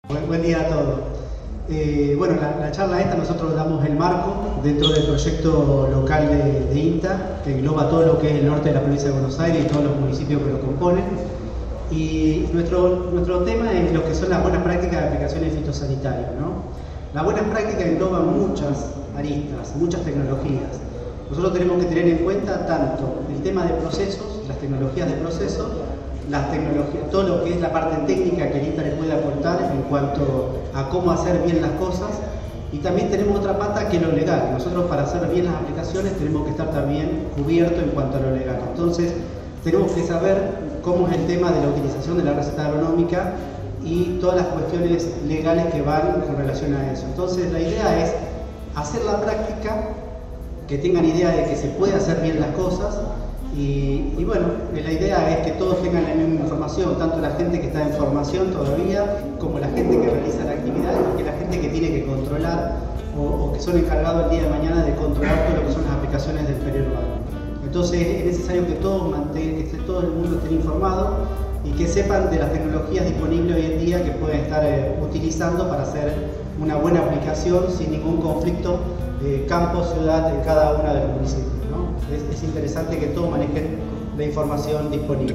Buen día a todos. Bueno, la charla esta nosotros damos el marco dentro del proyecto local de INTA, que engloba todo lo que es el norte de la provincia de Buenos Aires y todos los municipios que lo componen. Y nuestro tema es lo que son las buenas prácticas de aplicaciones fitosanitarias, ¿no? Las buenas prácticas engloban muchas aristas, muchas tecnologías. Nosotros tenemos que tener en cuenta tanto el tema de procesos, las tecnologías de proceso, las tecnologías, todo lo que es la parte técnica que el INTA le puede aportar en cuanto a cómo hacer bien las cosas, y también tenemos otra pata que es lo legal. Nosotros, para hacer bien las aplicaciones, tenemos que estar también cubiertos en cuanto a lo legal. Entonces tenemos que saber cómo es el tema de la utilización de la receta agronómica y todas las cuestiones legales que van con relación a eso. Entonces la idea es hacer la práctica, que tengan idea de que se puede hacer bien las cosas. Y bueno, la idea es que todos tengan la misma información, tanto la gente que está en formación todavía, como la gente que realiza la actividad, y la gente que tiene que controlar o que son encargados el día de mañana de controlar todo lo que son las aplicaciones del periurbano. Entonces es necesario que todos todo el mundo esté informado y que sepan de las tecnologías disponibles hoy en día que pueden estar utilizando para hacer una buena aplicación sin ningún conflicto campo-ciudad en cada uno de los municipios, ¿no? Es interesante que todos manejen la información disponible.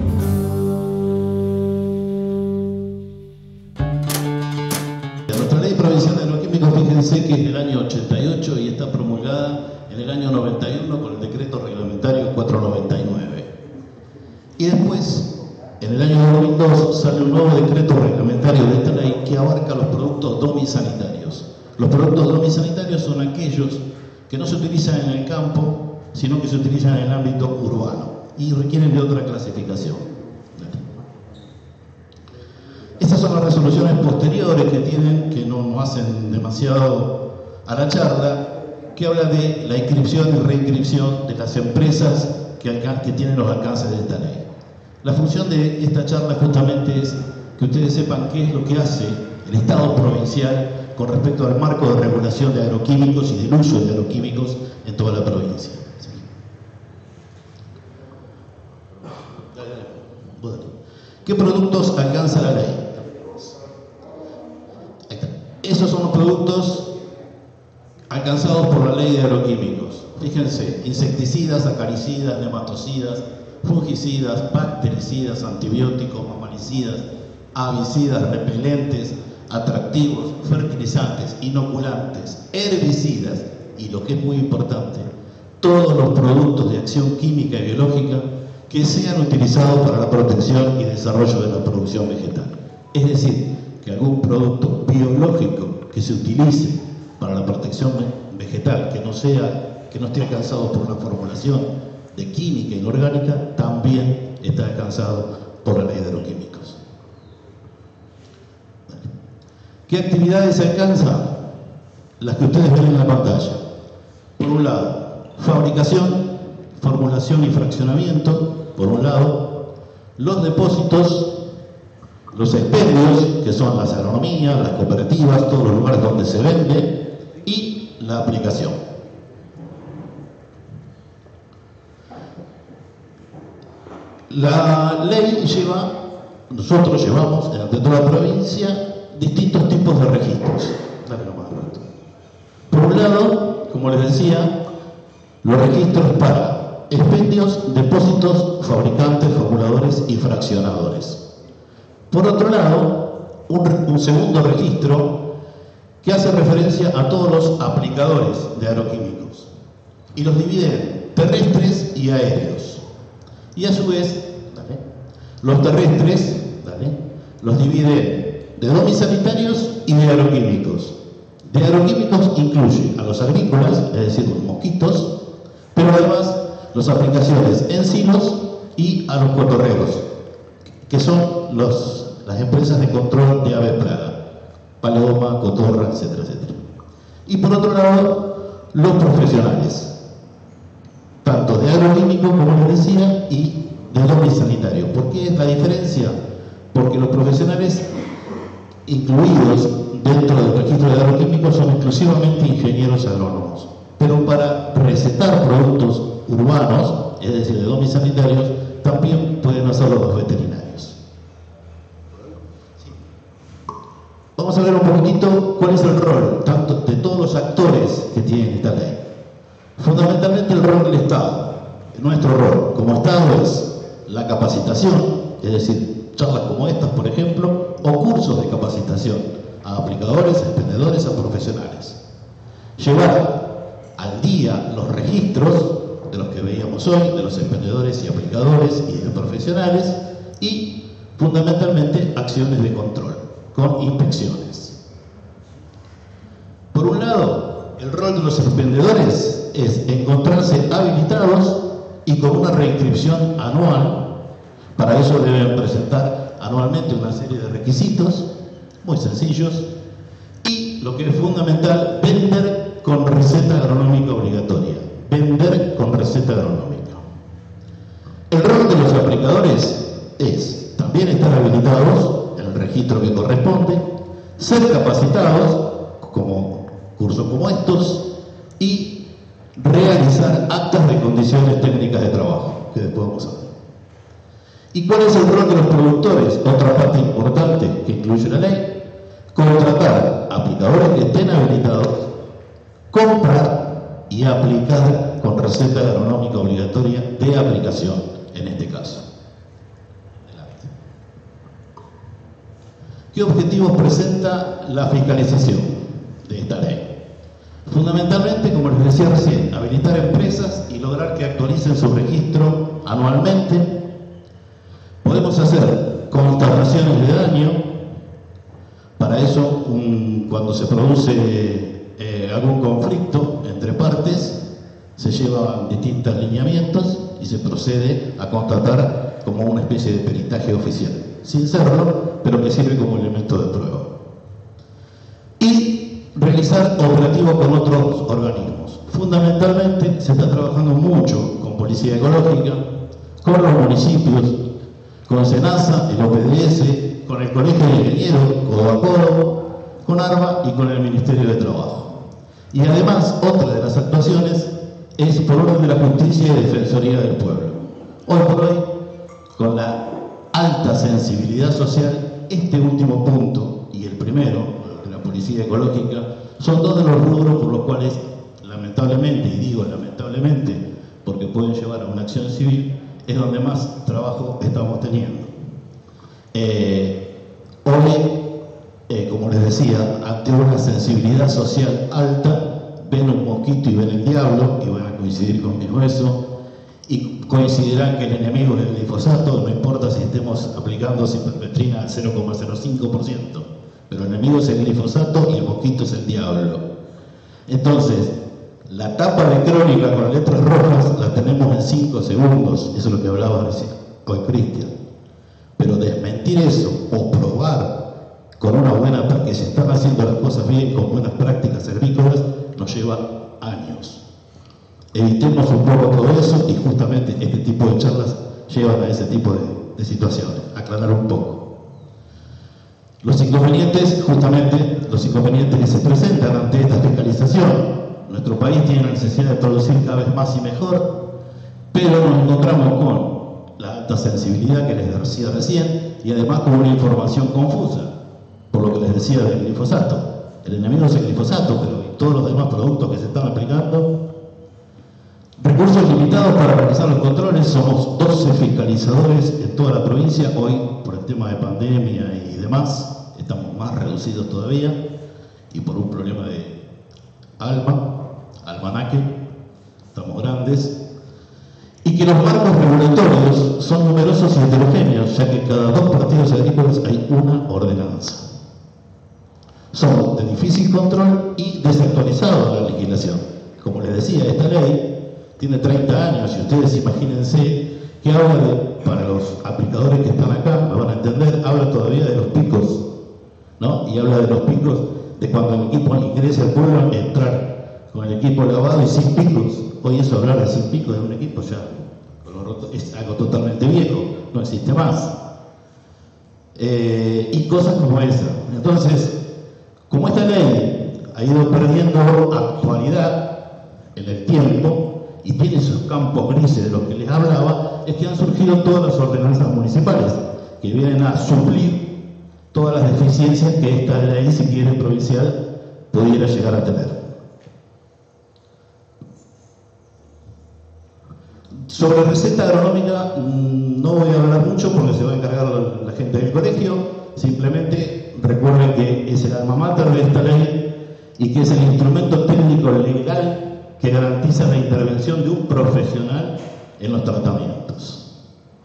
Nuestra ley provincial de agroquímicos, fíjense que es del año 88 y está promulgada en el año 91 con el decreto reglamentario 499. Y después, en el año 2002, sale un nuevo decreto reglamentario de esta ley que abarca los productos domisanitarios. Los productos domisanitarios son aquellos que no se utilizan en el campo, sino que se utilizan en el ámbito urbano y requieren de otra clasificación. Estas son las resoluciones posteriores que tienen, que no hacen demasiado a la charla, que habla de la inscripción y reinscripción de las empresas que tienen los alcances de esta ley. La función de esta charla justamente es que ustedes sepan qué es lo que hace el Estado provincial con respecto al marco de regulación de agroquímicos y del uso de agroquímicos en toda la provincia. ¿Qué productos alcanza la ley? Ahí está. Esos son los productos alcanzados por la ley de agroquímicos. Fíjense: insecticidas, acaricidas, nematocidas, fungicidas, bactericidas, antibióticos, mamalicidas, avicidas, repelentes, atractivos, fertilizantes, inoculantes, herbicidas y, lo que es muy importante, todos los productos de acción química y biológica que sean utilizados para la protección y desarrollo de la producción vegetal. Es decir, que algún producto biológico que se utilice para la protección vegetal, que no esté alcanzado por una formulación de química inorgánica, también está alcanzado por la ley de agroquímicos. ¿Qué actividades se alcanzan? Las que ustedes ven en la pantalla. Por un lado, fabricación, formulación y fraccionamiento. Por un lado, los depósitos, los expendios, que son las agronomías, las cooperativas, todos los lugares donde se vende, y la aplicación. La ley nosotros llevamos ante toda la provincia distintos tipos de registros. Dale nomás, Roberto. Por un lado, como les decía, los registros para expendios, depósitos, fabricantes, formuladores y fraccionadores. Por otro lado, un segundo registro que hace referencia a todos los aplicadores de agroquímicos y los divide en terrestres y aéreos. Y a su vez, los terrestres los divide de domisanitarios y de agroquímicos. De agroquímicos incluye a los agrícolas, es decir, los mosquitos, pero además las aplicaciones en silos y a los cotorreros, que son las empresas de control de aves plaga, paloma, cotorra, etcétera, etcétera. Y por otro lado, los profesionales, tanto de agroquímico, como les decía, y de domisanitario. ¿Por qué es la diferencia? Porque los profesionales incluidos dentro del registro de agroquímicos son exclusivamente ingenieros agrónomos, pero para recetar productos urbanos, es decir, de domisanitarios, también pueden hacerlo los veterinarios. Vamos vamos a ver un poquitito cuál es el rol, tanto de todos los actores que tiene esta ley. Fundamentalmente el rol del Estado. Nuestro rol como Estado es la capacitación, es decir, charlas como estas, por ejemplo, o cursos de capacitación a aplicadores, a expendedores, a profesionales. Llevar al día los registros de los que veíamos hoy, de los expendedores y aplicadores y de profesionales, y fundamentalmente acciones de control, con inspecciones. Por un lado, el rol de los expendedores es encontrarse habilitados y con una reinscripción anual. Para eso deben presentar anualmente una serie de requisitos muy sencillos y, lo que es fundamental, vender con receta agronómica obligatoria. Vender con receta agronómica. El rol de los aplicadores es también estar habilitados en el registro que corresponde, ser capacitados como cursos como estos y realizar actas de condiciones técnicas de trabajo, que después vamos a ver. ¿Y cuál es el rol de los productores? Otra parte importante que incluye la ley: contratar aplicadores que estén habilitados, comprar y aplicar con receta agronómica obligatoria de aplicación, en este caso. Adelante. ¿Qué objetivos presenta la fiscalización de esta ley? Fundamentalmente, como les decía recién, habilitar empresas y lograr que actualicen su registro anualmente. Podemos hacer constataciones de daño. Para eso, cuando se produce algún conflicto entre partes, se llevan distintos lineamientos y se procede a constatar como una especie de peritaje oficial, sin serlo, pero que sirve como elemento de prueba. Y realizar operativos con otros organismos. Fundamentalmente se está trabajando mucho con Policía Ecológica, con los municipios, con SENASA, el OPDS, con el Colegio de Ingenieros, CODACODO, con ARBA y con el Ministerio de Trabajo. Y además, otra de las actuaciones es por orden de la Justicia y Defensoría del Pueblo. Hoy por hoy, con la alta sensibilidad social, este último punto y el primero, de la Policía Ecológica, son dos de los rubros por los cuales, lamentablemente, y digo lamentablemente porque pueden llevar a una acción civil, es donde más trabajo estamos teniendo. Hoy, como les decía, ante una sensibilidad social alta, ven un mosquito y ven el diablo, y van a coincidir conmigo eso, y coincidirán que el enemigo es el glifosato, no importa si estemos aplicando cipermetrina al 0,05%, pero el enemigo es el glifosato y el mosquito es el diablo. Entonces, la tapa de crónica con letras rojas la tenemos en 5 segundos, eso es lo que hablaba recién hoy Cristian. Pero desmentir eso o probar con una buena, que se están haciendo las cosas bien, con buenas prácticas agrícolas, nos lleva años. Evitemos un poco todo eso y justamente este tipo de charlas llevan a ese tipo de situaciones, aclarar un poco. Los inconvenientes, justamente los inconvenientes que se presentan ante esta fiscalización. Nuestro país tiene la necesidad de producir cada vez más y mejor, pero nos encontramos con la alta sensibilidad que les decía recién y además con una información confusa, por lo que les decía del glifosato. El enemigo es el glifosato, pero todos los demás productos que se están aplicando. Recursos limitados para realizar los controles. Somos 12 fiscalizadores en toda la provincia. Hoy, por el tema de pandemia y demás, estamos más reducidos todavía, y por un problema de almanaque, estamos grandes, y que los marcos regulatorios son numerosos y heterogéneos, ya que cada 2 partidos agrícolas hay una ordenanza. Son de difícil control y desactualizada la legislación. Como les decía, esta ley tiene 30 años y ustedes imagínense que habla de, para los aplicadores que están acá, me van a entender, habla todavía de los picos, ¿no? Y habla de los picos de cuando el equipo ingresa al pueblo, entrar con el equipo lavado y sin picos. Hoy eso, hablar de sin picos de un equipo ya es algo totalmente viejo, no existe más. Y cosas como esa. Entonces, como esta ley ha ido perdiendo actualidad en el tiempo y tiene esos campos grises de los que les hablaba, es que han surgido todas las ordenanzas municipales que vienen a suplir todas las deficiencias que esta ley, si quiere, provincial, pudiera llegar a tener. Sobre receta agronómica no voy a hablar mucho porque se va a encargar la gente del colegio. Simplemente recuerden que es el alma mater de esta ley y que es el instrumento técnico legal que garantiza la intervención de un profesional en los tratamientos.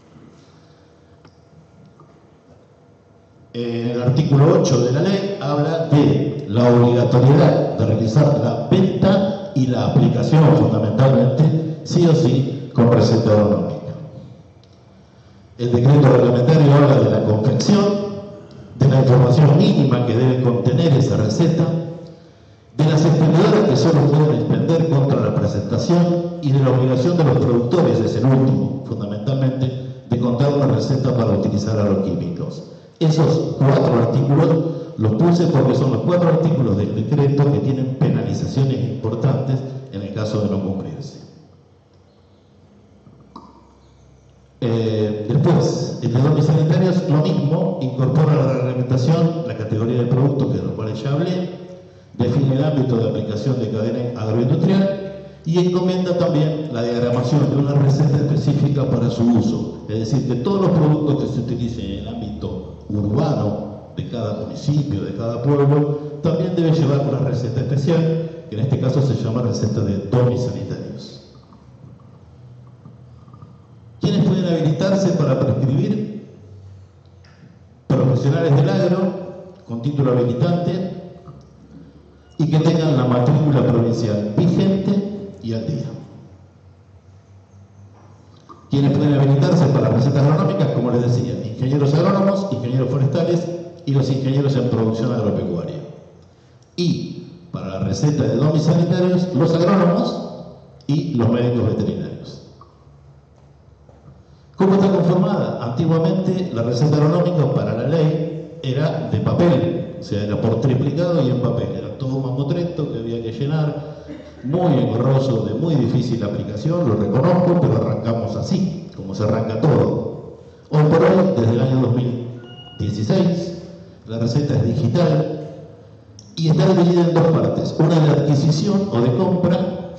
El artículo 8 de la ley habla de la obligatoriedad de realizar la venta y la aplicación, fundamentalmente, sí o sí, con receta agronómica. El decreto reglamentario habla de la confección, de la información mínima que debe contener esa receta, de las expendedoras que solo pueden expender contra la presentación y de la obligación de los productores, es el último, fundamentalmente, de contar una receta para utilizar agroquímicos. Esos 4 artículos los puse porque son los 4 artículos del decreto que tienen penalizaciones importantes en el caso de no cumplirse. Después, el de domiciliarios, lo mismo, incorpora a la reglamentación la categoría de productos de los cuales ya hablé, define el ámbito de aplicación de cadena agroindustrial y encomienda también la diagramación de una receta específica para su uso. Es decir, que todos los productos que se utilicen en el ámbito urbano de cada municipio, de cada pueblo, también debe llevar una receta especial, que en este caso se llama receta de domiciliarios. ¿Quiénes pueden habilitarse para prescribir? Profesionales del agro, con título habilitante, y que tengan la matrícula provincial vigente y al día. ¿Quiénes pueden habilitarse para recetas agronómicas? Como les decía, ingenieros agrónomos, ingenieros forestales y los ingenieros en producción agropecuaria. Y para la receta de domiciliarios, los agrónomos y los médicos veterinarios. ¿Cómo está conformada? Antiguamente la receta agronómica para la ley era de papel, o sea, era por triplicado y en papel. Era todo mamotreto que había que llenar, muy engorroso, de muy difícil aplicación, lo reconozco, pero arrancamos así, como se arranca todo. Hoy por hoy, desde el año 2016, la receta es digital y está dividida en 2 partes. Una de adquisición o de compra,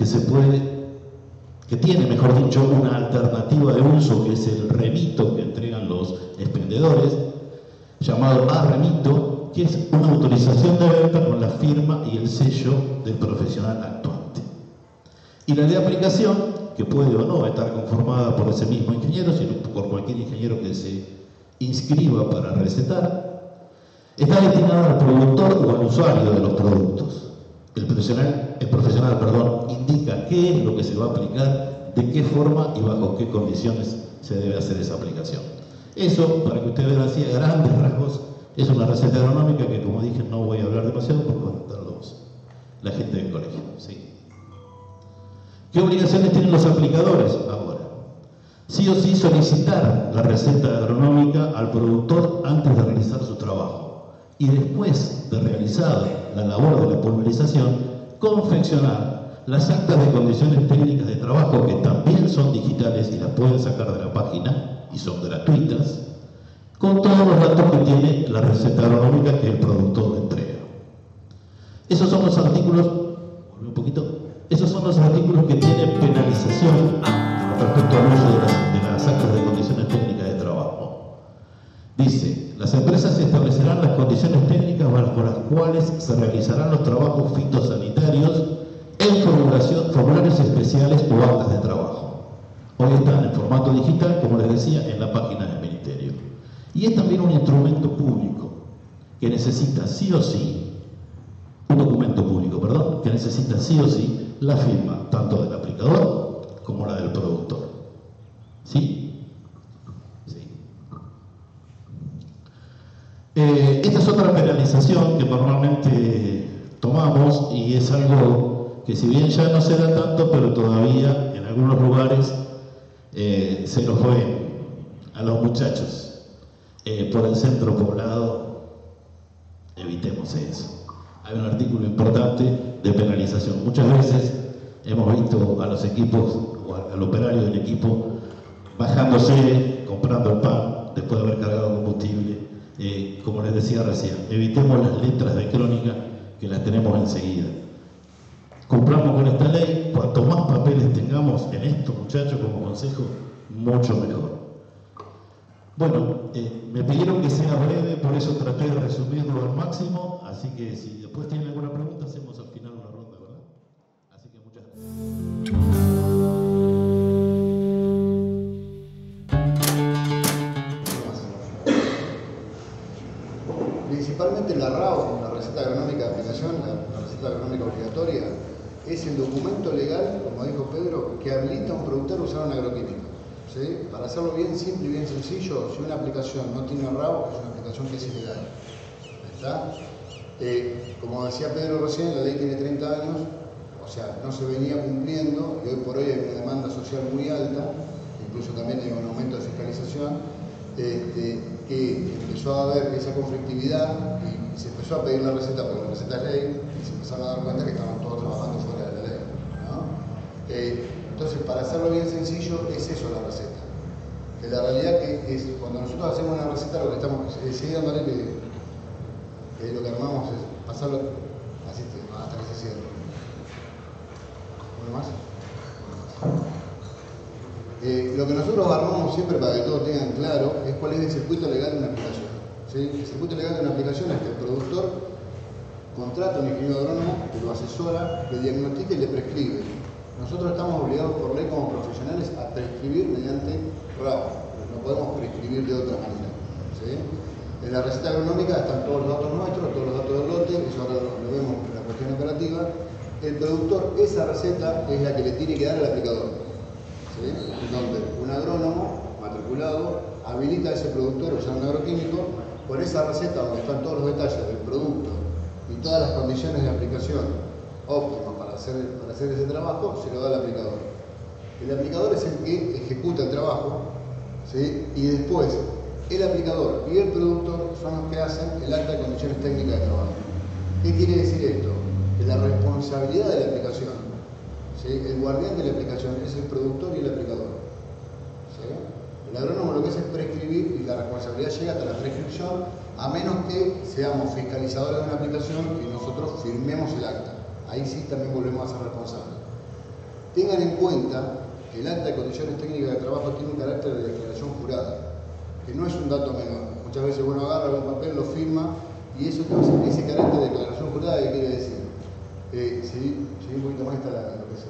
que tiene, mejor dicho, una alternativa de uso, que es el remito que entregan los expendedores, llamado A-remito, que es una autorización de venta con la firma y el sello del profesional actuante. Y la de aplicación, que puede o no estar conformada por ese mismo ingeniero, sino por cualquier ingeniero que se inscriba para recetar, está destinada al productor o al usuario de los productos. El profesional, indica qué es lo que se va a aplicar, de qué forma y bajo qué condiciones se debe hacer esa aplicación. Eso, para que ustedes vean así a grandes rasgos, es una receta agronómica que, como dije, no voy a hablar demasiado porque van a estar la gente del colegio. ¿Sí? ¿Qué obligaciones tienen los aplicadores ahora? Sí o sí solicitar la receta agronómica al productor antes de realizar su trabajo. Y después de realizada la labor de la pulverización, confeccionar las actas de condiciones técnicas de trabajo, que también son digitales y las pueden sacar de la página y son gratuitas, con todos los datos que tiene la receta agronómica que el productor entrega. Esos son los artículos, esos son los artículos que tienen penalización respecto al uso de las actas de condiciones técnicas de trabajo. Dice: las empresas establecerán las condiciones técnicas bajo las cuales se realizarán los trabajos fitosanitarios en formularios especiales o actas de trabajo. Hoy están en formato digital, como les decía, en la página del Ministerio. Y es también un instrumento público que necesita sí o sí, un documento público, perdón, que necesita sí o sí la firma tanto del aplicador como la del productor. ¿Sí? Sí. Esta es otra penalización que normalmente tomamos y es algo que, si bien ya no se da tanto, pero todavía en algunos lugares se nos fue a los muchachos. Por el centro poblado, evitemos eso. Hay un artículo importante de penalización. Muchas veces hemos visto a los equipos o al operario del equipo bajándose, comprando el pan después de haber cargado combustible como les decía recién, evitemos las letras de crónica que las tenemos enseguida. Cumplamos con esta ley, cuanto más papeles tengamos en esto, muchachos, como consejo, mucho mejor. Bueno, me pidieron que sea breve, por eso traté de resumirlo al máximo, así que si después tienen alguna pregunta, hacemos al final una ronda, ¿verdad? Así que muchas gracias. Principalmente la RAO, la receta agronómica de aplicación, la receta agronómica obligatoria, es el documento legal, como dijo Pedro, que habilita a un productor a usar un agroquímico. ¿Sí? Para hacerlo bien simple y bien sencillo, si una aplicación no tiene RAO, es una aplicación que es ilegal. ¿Está? Como decía Pedro recién, la ley tiene 30 años, o sea, no se venía cumpliendo y hoy por hoy hay una demanda social muy alta, incluso también hay un aumento de fiscalización, que empezó a haber esa conflictividad y se empezó a pedir la receta porque la receta es ley y se empezaron a dar cuenta que estaban todos trabajando fuera de la ley, ¿no? Entonces, para hacerlo bien sencillo, es eso la receta. Que la realidad que es, cuando nosotros hacemos una receta, lo que estamos dándole que lo que armamos es pasarlo así hasta que se cierre. ¿Uno más? Lo que nosotros armamos siempre para que todos tengan claro es cuál es el circuito legal de una aplicación. ¿Sí? El circuito legal de una aplicación es que el productor contrata a un ingeniero agrónomo que lo asesora, le diagnostica y le prescribe. Nosotros estamos obligados por ley como profesionales a prescribir mediante RAO, no podemos prescribir de otra manera. ¿Sí? En la receta agronómica están todos los datos nuestros, todos los datos del lote, eso ahora lo vemos en la cuestión operativa. El productor, esa receta es la que le tiene que dar al aplicador. ¿Sí? Donde un agrónomo matriculado habilita a ese productor a usar un agroquímico, con esa receta donde están todos los detalles del producto y todas las condiciones de aplicación óptimas para hacer ese trabajo, se lo da al aplicador. El aplicador es el que ejecuta el trabajo, ¿sí? Y después el aplicador y el productor son los que hacen el acta de condiciones técnicas de trabajo. ¿Qué quiere decir esto? Que la responsabilidad de la aplicación, ¿sí? El guardián de la aplicación es el productor y el aplicador. ¿Sí? El agrónomo lo que hace es prescribir y la responsabilidad llega hasta la prescripción, a menos que seamos fiscalizadores de una aplicación y nosotros firmemos el acta. Ahí sí también volvemos a ser responsables. Tengan en cuenta que el acta de condiciones técnicas de trabajo tiene un carácter de declaración jurada, que no es un dato menor. Muchas veces uno agarra un papel, lo firma, y eso, ese carácter de declaración jurada, ¿qué quiere decir? Seguí un poquito más está lo que es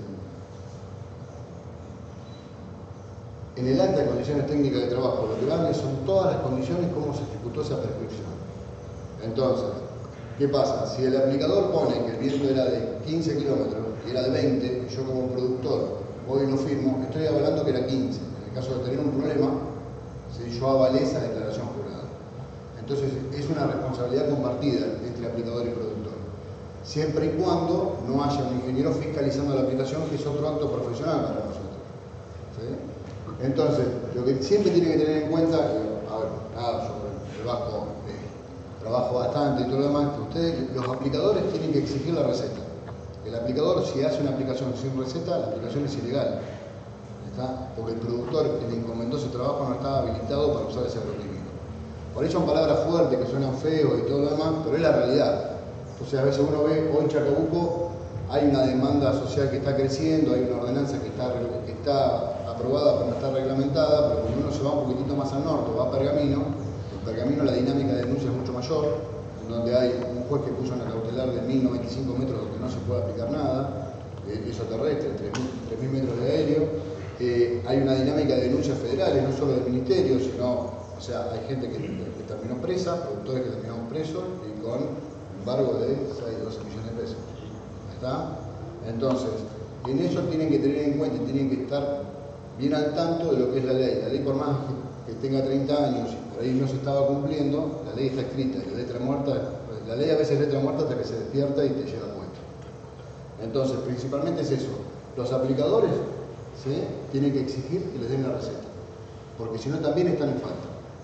en el acta de condiciones técnicas de trabajo, lo que van son todas las condiciones cómo se ejecutó esa prescripción. Entonces, ¿qué pasa? Si el aplicador pone que el viento era de 15 kilómetros y era de 20, y yo como productor voy y lo firmo, estoy avalando que era 15. En el caso de tener un problema, ¿sí? Yo avalé esa declaración jurada. Entonces, es una responsabilidad compartida entre aplicador y productor. Siempre y cuando no haya un ingeniero fiscalizando la aplicación, que es otro acto profesional para nosotros. ¿Sí? Entonces, lo que siempre tienen que tener en cuenta, a ver, nada, yo trabajo bastante y todo lo demás, que ustedes, los aplicadores, tienen que exigir la receta. El aplicador, si hace una aplicación sin receta, la aplicación es ilegal. ¿Está? Porque el productor que le encomendó ese trabajo no estaba habilitado para usar ese agroquímico. Por ahí son palabras fuertes, que suenan feos y todo lo demás, pero es la realidad. Entonces a veces uno ve, hoy en Chacabuco hay una demanda social que está creciendo, hay una ordenanza que está aprobada pero no está reglamentada, pero cuando uno se va un poquitito más al norte, va a Pergamino, en Pergamino la dinámica de denuncia es mucho mayor, en donde hay un juez que puso una cautelar de 1095 metros donde no se puede aplicar nada, piso terrestre, 3000 metros de aéreo, hay una dinámica de denuncias federales, no solo del ministerio, sino, o sea, hay gente que terminó presa, productores que terminaron presos y con embargo de 6 o 12 millones de pesos. ¿Está? Entonces, en eso tienen que tener en cuenta y tienen que estar bien al tanto de lo que es la ley. La ley, por más que tenga 30 años y por ahí no se estaba cumpliendo, la ley está escrita y la letra muerta, la ley a veces es letra muerta hasta que se despierta y te llega a cuenta. Entonces, principalmente es eso. Los aplicadores, ¿sí? Tienen que exigir que les den la receta, porque si no también están en falta.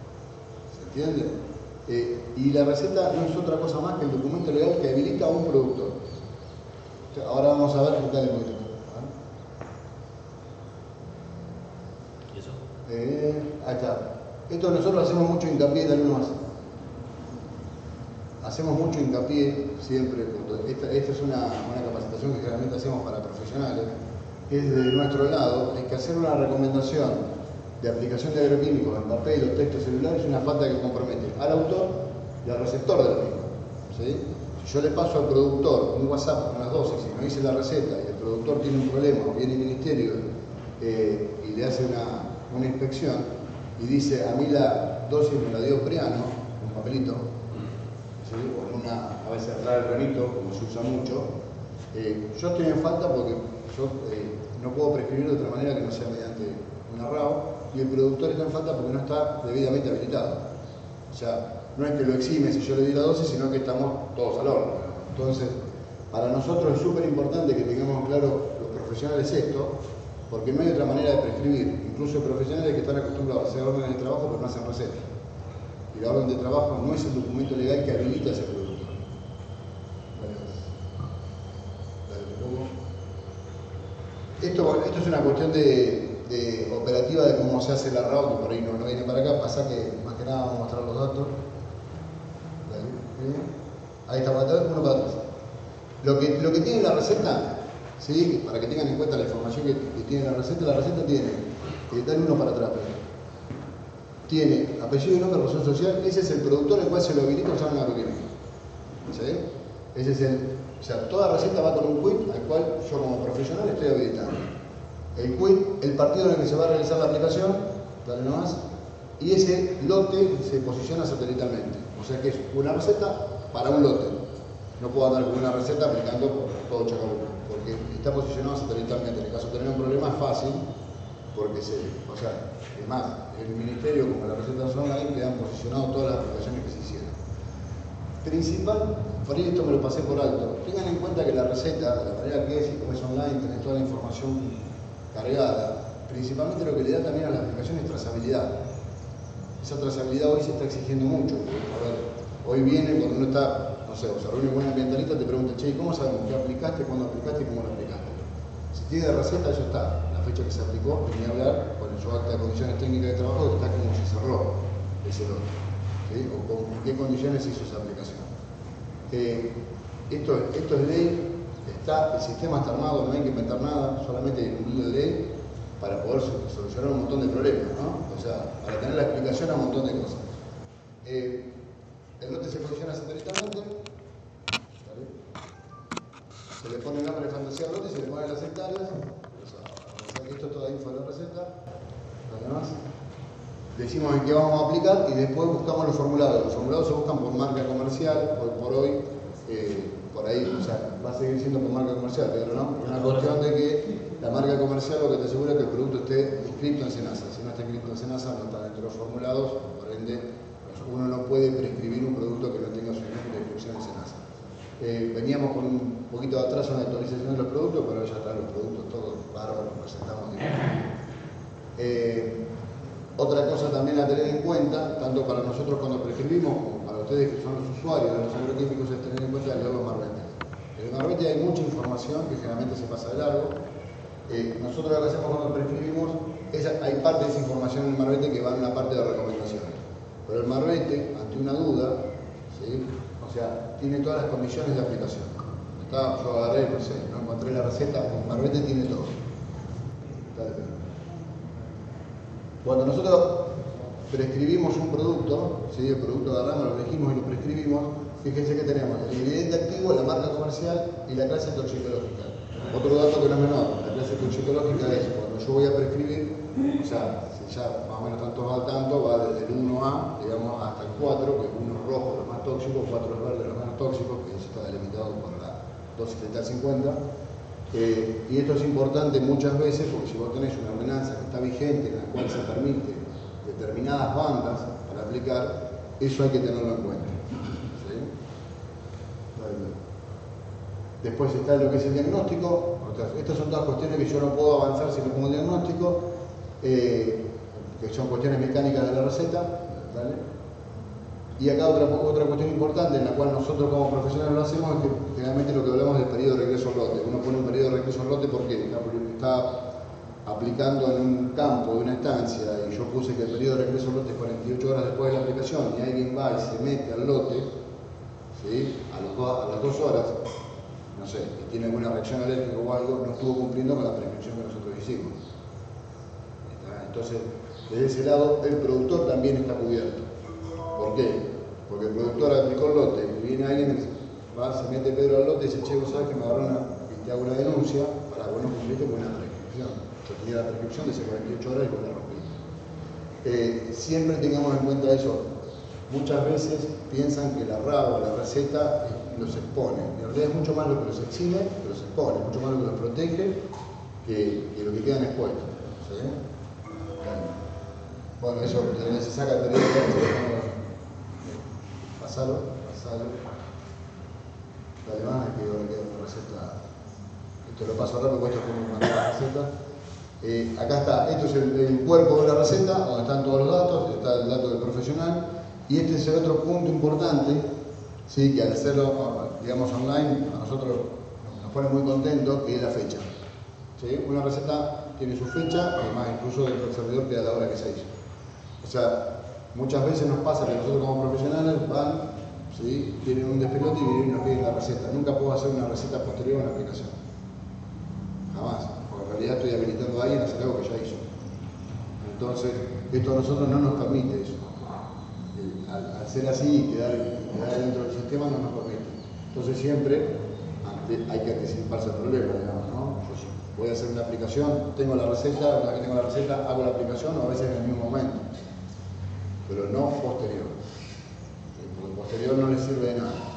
¿Se entiende? Y la receta no es otra cosa más que el documento legal que habilita a un productor. Ahora vamos a ver qué tal el documento. ¿Y eso? Ahí está. Esto nosotros hacemos mucho hincapié también más. hacemos mucho hincapié siempre, esta es una capacitación que generalmente hacemos para profesionales, es de nuestro lado, es que hacer una recomendación de aplicación de agroquímicos en papel o texto celular es una falta que compromete al autor y al receptor de la misma. ¿Sí? Si yo le paso al productor un WhatsApp con las dosis y me dice la receta y el productor tiene un problema o viene el ministerio y le hace una inspección y dice a mí la dosis me la dio Priano, un papelito, ¿sí? O a veces atrás del remito, como se usa mucho, yo estoy en falta porque yo no puedo prescribir de otra manera que no sea mediante una RAO y el productor está en falta porque no está debidamente habilitado. O sea, no es que lo exime si yo le di la dosis, sino que estamos todos al horno. Entonces, para nosotros es súper importante que tengamos claro los profesionales esto, porque no hay otra manera de prescribir. Incluso profesionales que están acostumbrados a hacer órdenes de trabajo, pero no hacen recetas. Y la orden de trabajo no es el documento legal que habilita a ese productor. Esto es una cuestión de operativa de cómo se hace la RAO, que por ahí no viene para acá. Pasa que más que nada vamos a mostrar los datos. Ahí está, uno para atrás. Lo que tiene la receta, ¿sí? Para que tengan en cuenta la información que tiene la receta tiene, dale uno para atrás, tiene apellido y nombre, razón social, ese es el productor al cual se lo habilita usar en agroquímica. ¿Sí? Ese es o sea, toda receta va con un quit al cual yo como profesional estoy habilitando. El quit, el partido en el que se va a realizar la aplicación, dale nomás, y ese lote se posiciona satelitalmente. O sea que es una receta para un lote. No puedo andar con una receta aplicando por todo Chacabuco, porque está posicionado satelitalmente. En el caso de tener un problema es fácil, porque es más, el ministerio como la receta online quedan posicionado todas las aplicaciones que se hicieron. Principal, por ahí esto me lo pasé por alto, tengan en cuenta que la receta, de la manera que es y como es online, tenés toda la información cargada, principalmente lo que le da también a la aplicación es trazabilidad. Esa trazabilidad hoy se está exigiendo mucho. A ver, hoy viene cuando uno está, no sé, o se reúne con un ambientalista, te pregunta, che, ¿cómo sabemos qué aplicaste, cuándo aplicaste y cómo lo aplicaste? Si tiene receta, eso está. La fecha que se aplicó, venía a hablar con el acta de condiciones técnicas de trabajo, que está como se cerró ese lote. ¿Sí? O con qué condiciones se hizo esa aplicación. Esto es ley, el sistema está armado, no hay que inventar nada, solamente hay que cumplir la ley para poder solucionar un montón de problemas, ¿no? O sea, para tener la explicación a un montón de cosas. El lote se posiciona satelitalmente, ¿vale? Se le pone el nombre de fantasía al lote y se le ponen las hectáreas. O sea que esto es toda info de la receta. Además, decimos en qué vamos a aplicar y después buscamos los formulados. Los formulados se buscan por marca comercial, por hoy, por ahí, o sea, va a seguir siendo por marca comercial, pero no, es una cuestión de que la marca comercial lo que te asegura es que el producto esté inscrito en SENASA. Si no está inscrito en SENASA, no está dentro de los formulados, por ende, uno no puede prescribir un producto que no tenga su inscripción en SENASA. Veníamos con un poquito de atraso en la actualización de los productos, pero ya están los productos todos bárbaros, presentamos. Otra cosa también a tener en cuenta, tanto para nosotros cuando prescribimos como para ustedes que son los usuarios de los agroquímicos, es tener en cuenta los marbetes. En el marbete hay mucha información que generalmente se pasa de largo. Nosotros lo que hacemos cuando prescribimos, hay parte de esa información en el marbete que va en una parte de recomendaciones. Pero el marbete, ante una duda, ¿sí? O sea, tiene todas las condiciones de aplicación. Yo agarré, no sé, no encontré la receta, el marbete tiene todo. Cuando nosotros prescribimos un producto, ¿sí? El producto agarramos, lo elegimos y lo prescribimos, fíjense que tenemos el ingrediente activo, la marca comercial y la clase toxicológica. Otro dato que no es menor, la clase toxicológica es cuando yo voy a prescribir, o sea, si ya más o menos están todos al tanto, va desde el 1A, digamos, hasta el 4, que 1 es rojo, los más tóxicos, 4 es verde, los menos tóxicos, que eso está delimitado por la dosis letal 50. Y esto es importante muchas veces porque si vos tenés una ordenanza que está vigente en la cual se permite determinadas bandas para aplicar, eso hay que tenerlo en cuenta. ¿Sí? Después está lo que es el diagnóstico. Estas son todas cuestiones que yo no puedo avanzar si no pongo el diagnóstico, que son cuestiones mecánicas de la receta. ¿Vale? Y acá otra cuestión importante en la cual nosotros como profesionales lo hacemos es que generalmente lo que hablamos del periodo de regreso al lote. Uno pone un periodo de regreso al lote porque está aplicando en un campo de una estancia y yo puse que el periodo de regreso al lote es 48 horas después de la aplicación y alguien va y se mete al lote, ¿sí? A las 2 horas, no sé, y tiene alguna reacción alérgica o algo, no estuvo cumpliendo con la prescripción que nosotros hicimos. ¿Está? Entonces, desde ese lado, el productor también está cubierto. ¿Por qué? Porque el productor aplicó el lote y viene alguien, se mete Pedro al lote y dice, che, vos sabés que me agarró y te hago una denuncia para que no cumpliste con una prescripción. Yo tenía la prescripción de hace 48 horas y vos la rompiste. Siempre tengamos en cuenta eso. Muchas veces piensan que la RAW o la receta los expone. En realidad es mucho más lo que los exime que los expone, mucho más lo que los protege que lo que quedan expuestos. ¿Sí? Bueno, eso se saca el periódico. Pasalo. Dale más, que ahora queda una receta. Esto lo paso rápido, porque esto es como mandar la receta. Acá está, esto es el cuerpo de la receta, donde están todos los datos, está el dato del profesional. Y este es el otro punto importante, ¿sí? Que al hacerlo, digamos, online, a nosotros nos pone muy contentos, que es la fecha. ¿Sí? Una receta tiene su fecha, además incluso dentro del servidor queda la hora que se hizo. O sea, muchas veces nos pasa que nosotros como profesionales van, ¿sí? Tienen un despelote y vienen y nos piden la receta. Nunca puedo hacer una receta posterior a una aplicación. Jamás. Porque en realidad estoy habilitando a alguien a hacer algo que ya hizo. Entonces, esto a nosotros no nos permite eso. Al ser así y quedar dentro del sistema no nos permite. Entonces siempre hay que anticiparse el problema, digamos, ¿no? Yo voy a hacer una aplicación, tengo la receta, una vez que tengo la receta, hago la aplicación o a veces en el mismo momento. Pero no posterior. Porque posterior no le sirve de nada.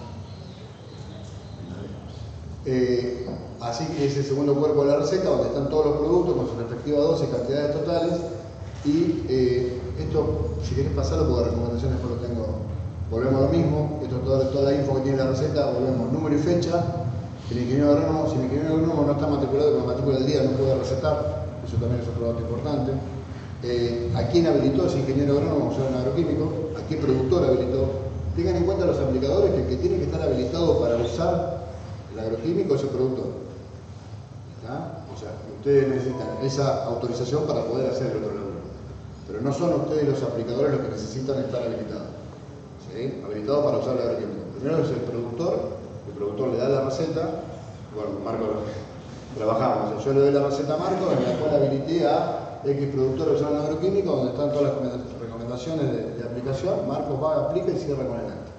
Así que es el segundo cuerpo de la receta, donde están todos los productos con su respectiva dosis, cantidades totales. Y esto, si querés pasarlo, porque recomendaciones después lo tengo. Volvemos a lo mismo, esto es toda la info que tiene la receta, volvemos número y fecha. Si el ingeniero agrónomo no está matriculado con la matrícula del día, no puede recetar, eso también es otro dato importante. ¿A quién habilitó ese ingeniero agrónomo? O sea, un agroquímico. ¿A qué productor habilitó? Tengan en cuenta los aplicadores que el que tiene que estar habilitado para usar el agroquímico es el productor. ¿Está? O sea, ustedes necesitan esa autorización para poder hacer el otro laburo. Pero no son ustedes los aplicadores los que necesitan estar habilitados. ¿Sí? Habilitados para usar el agroquímico. Primero es el productor le da la receta. Bueno, Marco trabajamos. O sea, yo le doy la receta a Marco, en la cual habilité a X productor a usar el agroquímico, donde están todas las recomendaciones de aplicación. Marcos va, aplica y cierra con el acta.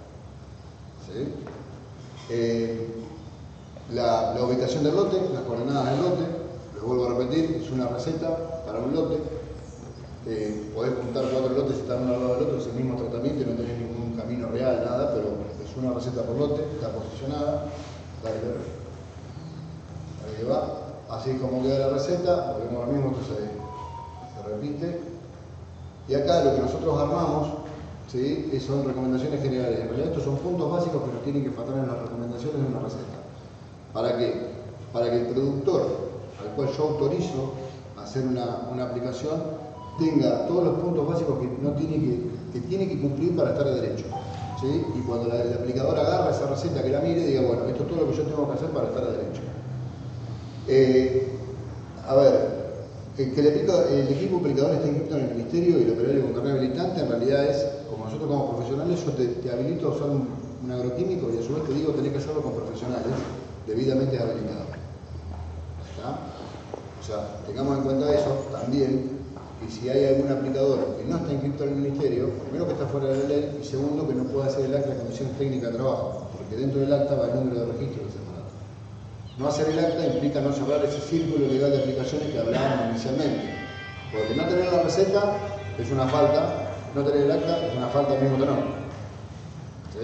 ¿Sí? La ubicación del lote, las coordenadas del lote, les vuelvo a repetir, es una receta para un lote. Podés juntar 4 lotes y estar uno al lado del otro, es el mismo tratamiento y no tenés ningún camino real, nada, pero es una receta por lote, está posicionada. Ahí va. Así como queda la receta, volvemos a lo mismo, esto se repite. Y acá lo que nosotros armamos, ¿sí? Son recomendaciones generales. En realidad estos son puntos básicos que nos tienen que faltar en las recomendaciones de una receta. ¿Para qué? Para que el productor al cual yo autorizo a hacer una aplicación tenga todos los puntos básicos que tiene que cumplir para estar de derecho. ¿Sí? Y cuando el aplicador agarra esa receta, que la mire y diga, bueno, esto es todo lo que yo tengo que hacer para estar de derecho. A ver, que el equipo aplicador esté inscrito en el ministerio y el operario con carnet habilitante, en realidad es, como nosotros como profesionales, yo te habilito a usar un agroquímico y a su vez te digo tenés que hacerlo con profesionales debidamente habilitados. ¿Está? O sea, tengamos en cuenta eso también. Y si hay algún aplicador que no está inscrito en el ministerio, primero que está fuera de la ley y segundo que no puede hacer el acta de condiciones técnicas de trabajo, porque dentro del acta va el número de registro del separado. No hacer el acta implica no cerrar ese círculo legal de aplicaciones que hablábamos inicialmente. Porque no tener la receta es una falta, no tener el acta es una falta al mismo tenor. ¿Sí?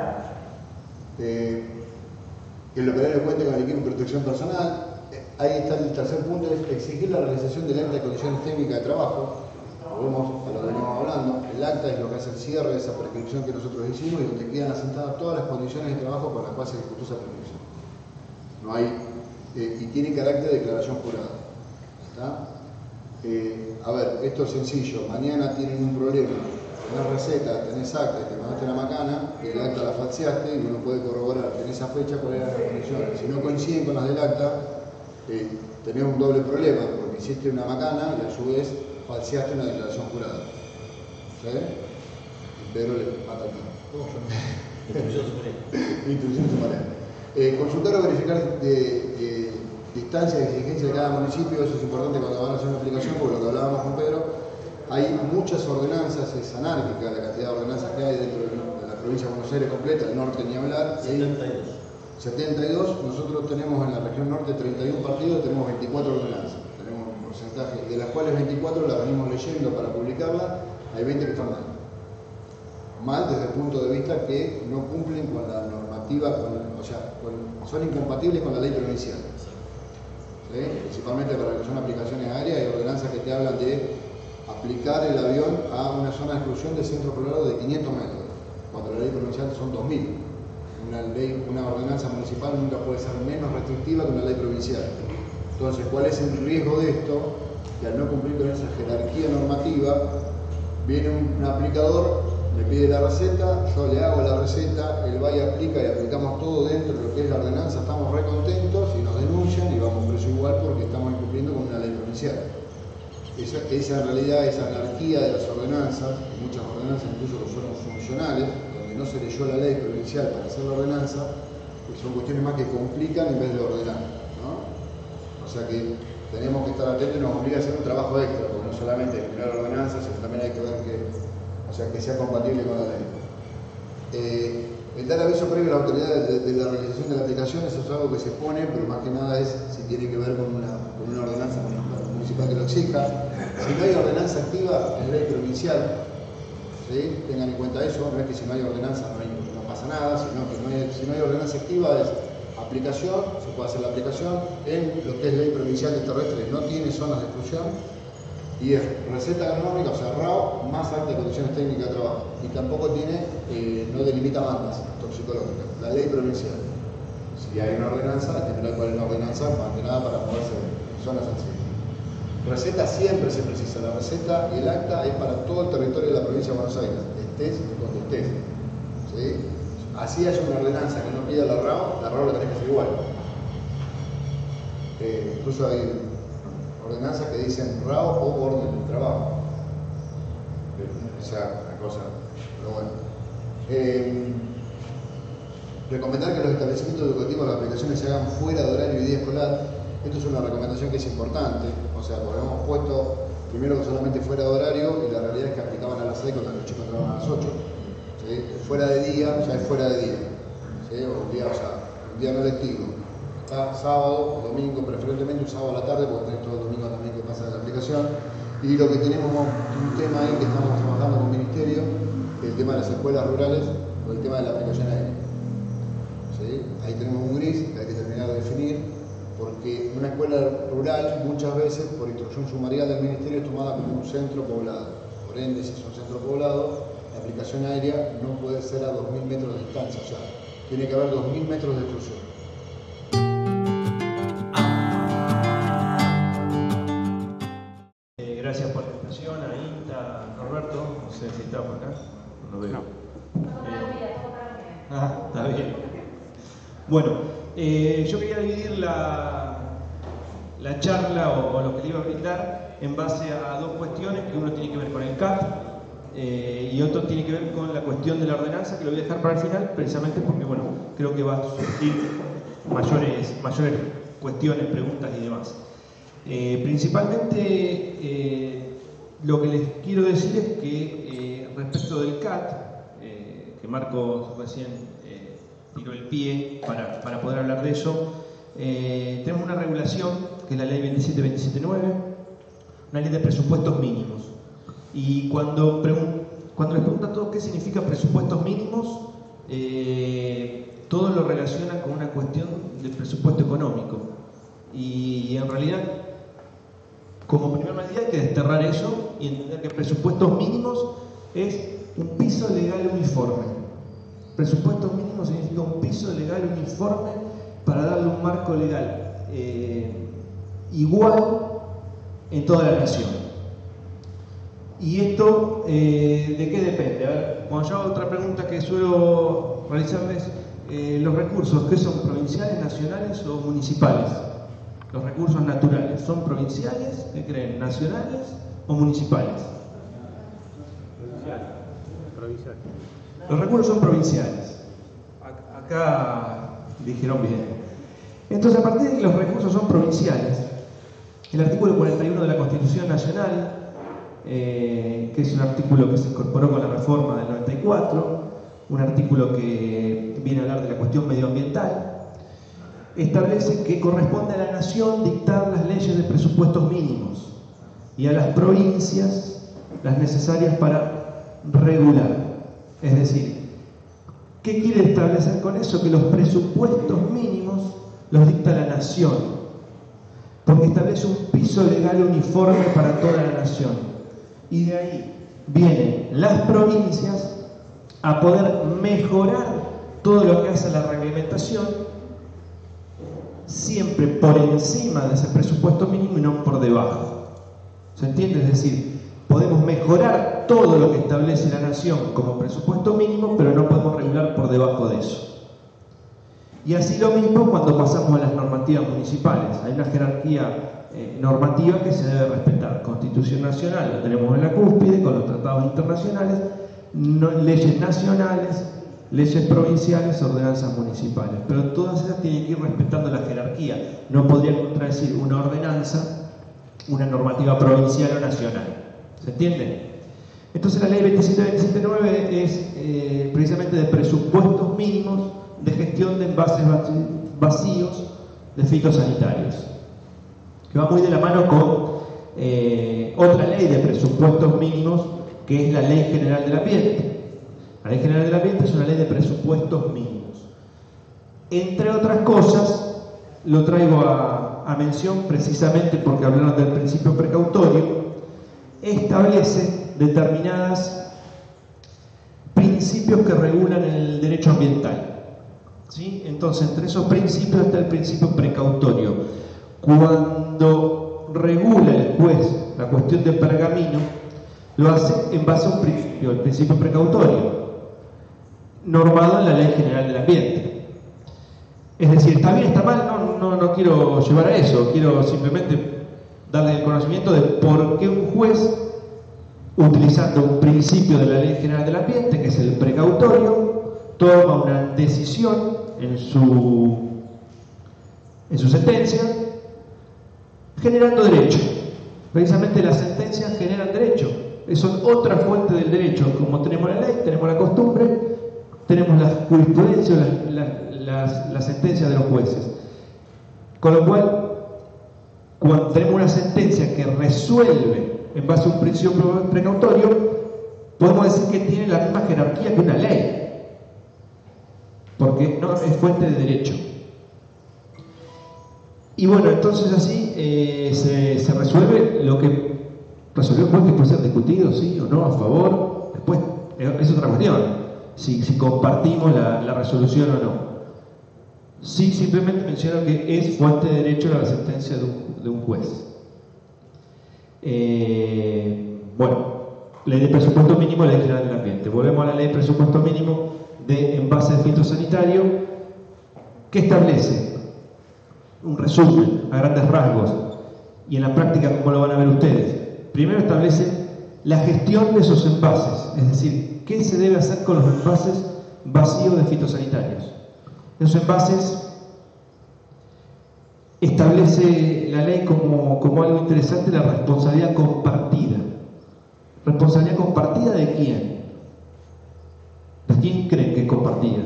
Que el operario cuente con el equipo de protección personal. Ahí está el tercer punto, es exigir la realización del acta de condiciones técnicas de trabajo. Volvemos a lo que veníamos hablando. El acta es lo que hace el cierre de esa prescripción que nosotros hicimos y donde quedan asentadas todas las condiciones de trabajo con las cuales se ejecutó esa prescripción. No hay, y tiene carácter de declaración jurada. ¿Está? A ver, esto es sencillo. Mañana tienen un problema. Tenés receta, tenés acta, te mandaste la macana, el acta la falseaste y uno puede corroborar en esa fecha cuáles eran las condiciones. Si no coinciden con las del acta, tenés un doble problema, porque hiciste una macana y a su vez falseaste una declaración jurada. ¿Sí? Y Pedro le mata el Instrucción sumaria. Consultar o verificar distancia y exigencia de cada municipio, eso es importante cuando van a hacer una aplicación, porque lo que hablábamos con Pedro, hay muchas ordenanzas, es anárquica la cantidad de ordenanzas que hay dentro de la provincia de Buenos Aires completa, el norte ni hablar. 72, nosotros tenemos en la región norte 31 partidos, tenemos 24 ordenanzas, tenemos un porcentaje, de las cuales 24 las venimos leyendo para publicarlas, hay 20 que están mal. Mal desde el punto de vista que no cumplen con la normativa, son incompatibles con la ley provincial. ¿Sí? Principalmente para lo que son aplicaciones aéreas, hay ordenanzas que te hablan de aplicar el avión a una zona de exclusión de centro poblado de 500 metros, cuando la ley provincial son 2000. Una ordenanza municipal nunca puede ser menos restrictiva que una ley provincial. Entonces, ¿cuál es el riesgo de esto? Que al no cumplir con esa jerarquía normativa, viene un aplicador, me pide la receta, yo le hago la receta, él va y aplica y aplicamos todo dentro de lo que es la ordenanza, estamos re contentos y nos denuncian y vamos preso igual porque estamos incumpliendo con una ley provincial. Esa en realidad, esa anarquía de las ordenanzas, muchas ordenanzas incluso que fueron funcionales, donde no se leyó la ley provincial para hacer la ordenanza, pues son cuestiones más que complican en vez de ordenar, ¿no? O sea que tenemos que estar atentos y nos obliga a hacer un trabajo extra, porque no solamente hay que crear ordenanzas, sino también hay que ver que sea compatible con la ley. El dar aviso previo a la autoridad de la realización de la aplicación, eso es algo que se pone, pero más que nada es si tiene que ver con una ordenanza municipal que lo exija. Si no hay ordenanza activa, es ley provincial. ¿Sí? Tengan en cuenta eso, no es que si no hay ordenanza no pasa nada, sino que si no hay ordenanza activa es aplicación, se puede hacer la aplicación en lo que es ley provincial de terrestres, no tiene zonas de exclusión, y es receta agronómica, o sea, RAO, más altas condiciones técnicas de trabajo, y tampoco tiene, no delimita bandas toxicológicas, la ley provincial. Si hay una ordenanza, hay que mirar cuál es la ordenanza, más que nada para moverse en zonas sensibles. Receta siempre se precisa, la receta y el acta es para todo el territorio de la provincia de Buenos Aires, estés donde estés. ¿Sí? Así haya una ordenanza que no pida la RAO la tenés que hacer igual. Incluso hay ordenanzas que dicen RAO o orden del trabajo. Esa una cosa, pero bueno. Recomendar que los establecimientos educativos las aplicaciones se hagan fuera de horario y día escolar. Esto es una recomendación que es importante, o sea, porque hemos puesto primero que solamente fuera de horario y la realidad es que aplicaban a las 6 cuando los chicos entraban a las 8. ¿Sí? Fuera de día, ya es fuera de día. ¿Sí? O un día no lectivo. Está sábado o domingo, preferentemente un sábado a la tarde, porque tenés todo el domingo también que pasa en la aplicación. Y lo que tenemos un tema ahí que estamos trabajando con el Ministerio, el tema de las escuelas rurales o el tema de la aplicación aérea. ¿Sí? Ahí tenemos un gris que hay que terminar de definir, porque una escuela rural muchas veces, por instrucción sumarial del Ministerio, es tomada como un centro poblado. Por ende, si es un centro poblado, la aplicación aérea no puede ser a 2.000 metros de distancia, o sea, tiene que haber 2.000 metros de exclusión. Gracias por la invitación a INTA, a Roberto, no sé si está por acá, no lo veo. Está bien. Bueno, yo quería dividir la charla o lo que le iba a brindar en base a dos cuestiones, que uno tiene que ver con el CAT y otro tiene que ver con la cuestión de la ordenanza, que lo voy a dejar para el final, precisamente porque, bueno, creo que va a surgir mayores cuestiones, preguntas y demás. Principalmente lo que les quiero decir es que respecto del CAT, que Marco recién tiró el pie para poder hablar de eso, tenemos una regulación que es la ley 27279, una ley de presupuestos mínimos. Y cuando les pregunto a todos qué significa presupuestos mínimos, todos lo relacionan con una cuestión de presupuesto económico. Y en realidad, como primer medida hay que desterrar eso y entender que presupuestos mínimos es un piso legal uniforme. Presupuestos mínimos significa un piso legal uniforme para darle un marco legal igual en toda la nación. ¿Y esto de qué depende? A ver, cuando yo hago otra pregunta que suelo realizarles, los recursos, ¿qué son? ¿Provinciales, nacionales o municipales? Los recursos naturales, ¿son provinciales? ¿Qué creen? ¿Nacionales o municipales? Provinciales. Los recursos son provinciales. Acá dijeron bien. Entonces, a partir de que los recursos son provinciales, el artículo 41 de la Constitución Nacional, que es un artículo que se incorporó con la reforma del 94, un artículo que viene a hablar de la cuestión medioambiental, establece que corresponde a la nación dictar las leyes de presupuestos mínimos y a las provincias las necesarias para regular. Es decir, ¿qué quiere establecer con eso? Que los presupuestos mínimos los dicta la nación, porque establece un piso legal uniforme para toda la nación. Y de ahí vienen las provincias a poder mejorar todo lo que hace la reglamentación, siempre por encima de ese presupuesto mínimo y no por debajo. ¿Se entiende? Es decir, podemos mejorar todo lo que establece la nación como presupuesto mínimo, pero no podemos regular por debajo de eso. Y así lo mismo cuando pasamos a las normativas municipales. Hay una jerarquía normativa que se debe respetar. Constitución nacional la tenemos en la cúspide con los tratados internacionales, leyes nacionales, leyes provinciales, ordenanzas municipales. Pero todas esas tienen que ir respetando la jerarquía. No podría contradecir una ordenanza, una normativa provincial o nacional. ¿Se entiende? Entonces la ley 27.9 es precisamente de presupuestos mínimos de gestión de envases vacíos de fitosanitarios, que va muy de la mano con otra ley de presupuestos mínimos, que es la Ley General del Ambiente. La Ley General del Ambiente es una ley de presupuestos mínimos. Entre otras cosas, lo traigo a mención precisamente porque hablaron del principio precautorio, establece determinados principios que regulan el derecho ambiental. ¿Sí? Entonces, entre esos principios está el principio precautorio. Cuando regula el juez la cuestión del pergamino, lo hace en base a un principio, el principio precautorio, normado en la Ley General del Ambiente. Es decir, ¿está bien, está mal? No quiero llevar a eso, quiero simplemente darle el conocimiento de por qué un juez, utilizando un principio de la Ley General del Ambiente, que es el precautorio, toma una decisión en su sentencia, generando derecho. Precisamente las sentencias generan derecho. Son otra fuente del derecho. Como tenemos la ley, tenemos la costumbre, tenemos la jurisprudencia, las sentencias de los jueces. Con lo cual, cuando tenemos una sentencia que resuelve en base a un principio precautorio, podemos decir que tiene la misma jerarquía que una ley, porque no es fuente de derecho. Y bueno, entonces así se resuelve lo que resolvió el juez, que puede ser discutido, sí o no, a favor. Después es otra cuestión, si compartimos la resolución o no. Sí, simplemente menciono que es fuente de derecho la sentencia de un juez. Bueno, ley de presupuesto mínimo, ley general del ambiente. Volvemos a la ley de presupuesto mínimo de envase fitosanitario, que establece un resumen a grandes rasgos, y en la práctica, como lo van a ver ustedes. Primero establece la gestión de esos envases, es decir, qué se debe hacer con los envases vacíos de fitosanitarios. Esos envases establece la ley como algo interesante la responsabilidad compartida. ¿Responsabilidad compartida de quién? ¿De quién creen que es compartida?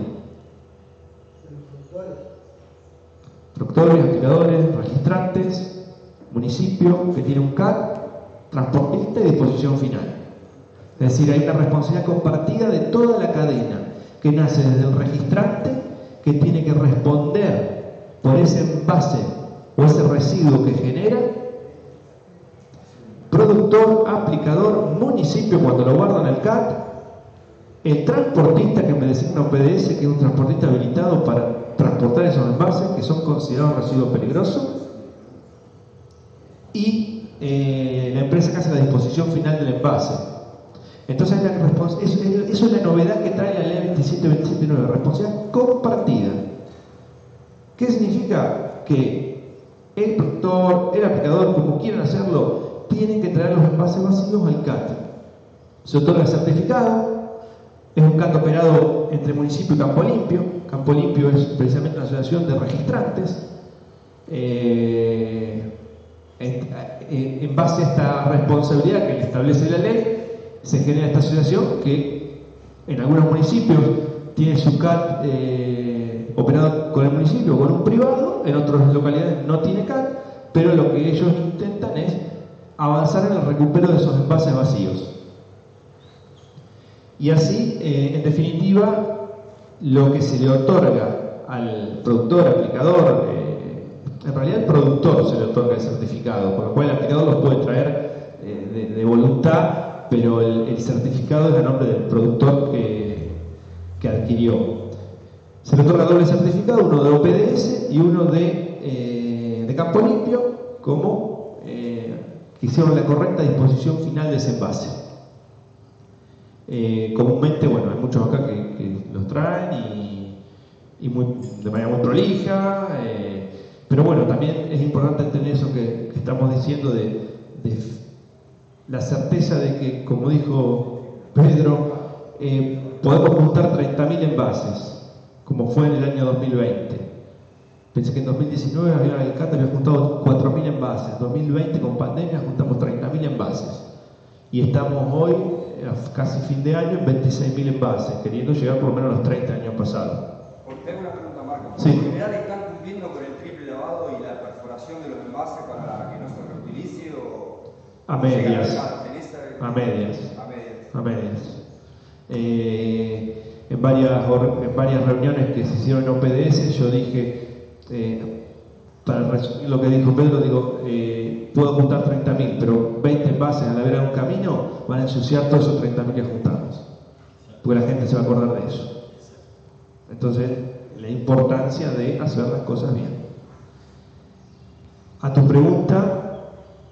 Productores, aplicadores, registrantes, municipio que tiene un CAT, transportista y disposición final. Es decir, hay una responsabilidad compartida de toda la cadena, que nace desde el registrante, que tiene que responder por ese envase o ese residuo que genera, productor, aplicador, municipio cuando lo guarda en el CAT, el transportista que me designa un PDS, que es un transportista habilitado para transportar esos envases que son considerados residuos peligrosos, y la empresa que hace la disposición final del envase. Entonces eso es la novedad que trae la ley 27.9, responsabilidad compartida. ¿Qué significa? Que el productor, el aplicador, como quieran hacerlo, tienen que traer los envases vacíos al CAT. Se otorga el certificado, es un CAT operado entre municipio y campo limpio. Campo Limpio es precisamente una asociación de registrantes. En base a esta responsabilidad que le establece la ley, se genera esta asociación que en algunos municipios tiene su CAT operado con el municipio o con un privado, en otras localidades no tiene CAT, pero lo que ellos intentan es avanzar en el recupero de esos envases vacíos. Y así, en definitiva, lo que se le otorga al productor, aplicador, en realidad el productor se le otorga el certificado, con lo cual el aplicador lo puede traer de voluntad, pero el certificado es a nombre del productor que adquirió. Se le otorga doble certificado, uno de OPDS y uno de Campo Limpio, como que hicieron la correcta disposición final de ese envase. Comúnmente, bueno, hay muchos acá que los traen de manera muy prolija, pero bueno, también es importante entender eso que estamos diciendo de la certeza de que, como dijo Pedro, podemos juntar 30.000 envases, como fue en el año 2020. Pensé que en 2019 el CAT había juntado 4.000 envases, en 2020 con pandemia juntamos 30.000 envases. Y estamos hoy, a casi fin de año, en 26.000 envases, queriendo llegar por lo menos a los 30 años pasados. Tengo una pregunta, Marco. Sí. ¿En general están cumpliendo con el triple lavado y la perforación de los envases para que no se reutilice o...? A medias. A medias. En varias reuniones que se hicieron en OPDS, yo dije, para resumir lo que dijo Pedro, digo, puedo juntar 30.000, pero 20 envases a la vera de un camino van a ensuciar todos esos 30.000 que juntamos, porque la gente se va a acordar de eso. Entonces, la importancia de hacer las cosas bien. A tu pregunta,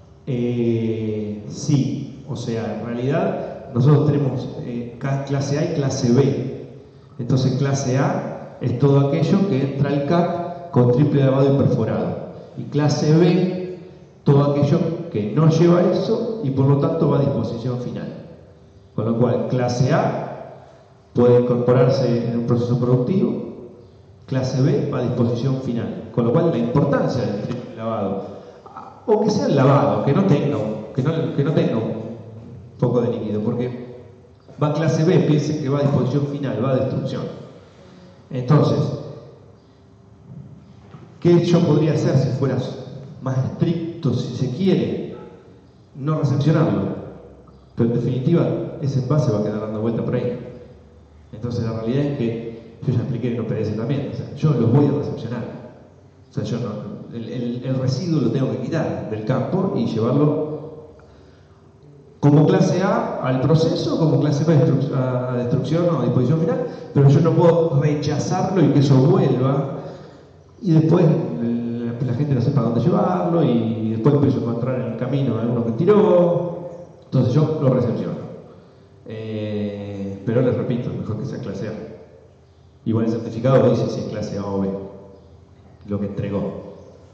sí, o sea, en realidad nosotros tenemos clase A y clase B. Entonces, clase A es todo aquello que entra al CAT con triple lavado y perforado. Y clase B, todo aquello que no lleva eso y por lo tanto va a disposición final. Con lo cual, clase A puede incorporarse en un proceso productivo, clase B va a disposición final. Con lo cual, la importancia del triple lavado, o que sea el lavado, que no tenga un poco de líquido, porque va a clase B, piensen que va a disposición final, va a destrucción. Entonces, ¿qué yo podría hacer si fuera más estricto, si se quiere? No recepcionarlo, pero en definitiva ese envase va a quedar dando vuelta por ahí. Entonces la realidad es que yo ya expliqué en OPDS también, o sea, yo los voy a recepcionar, o sea, yo no, el residuo lo tengo que quitar del campo y llevarlo como clase A al proceso, como clase B a destrucción o a disposición final, pero yo no puedo rechazarlo y que eso vuelva y después la gente no sepa dónde llevarlo y después empiezo a encontrar en el camino a alguno que tiró, entonces yo lo recepciono. Pero les repito, mejor que sea clase A. Igual el certificado dice si es clase A o B, lo que entregó.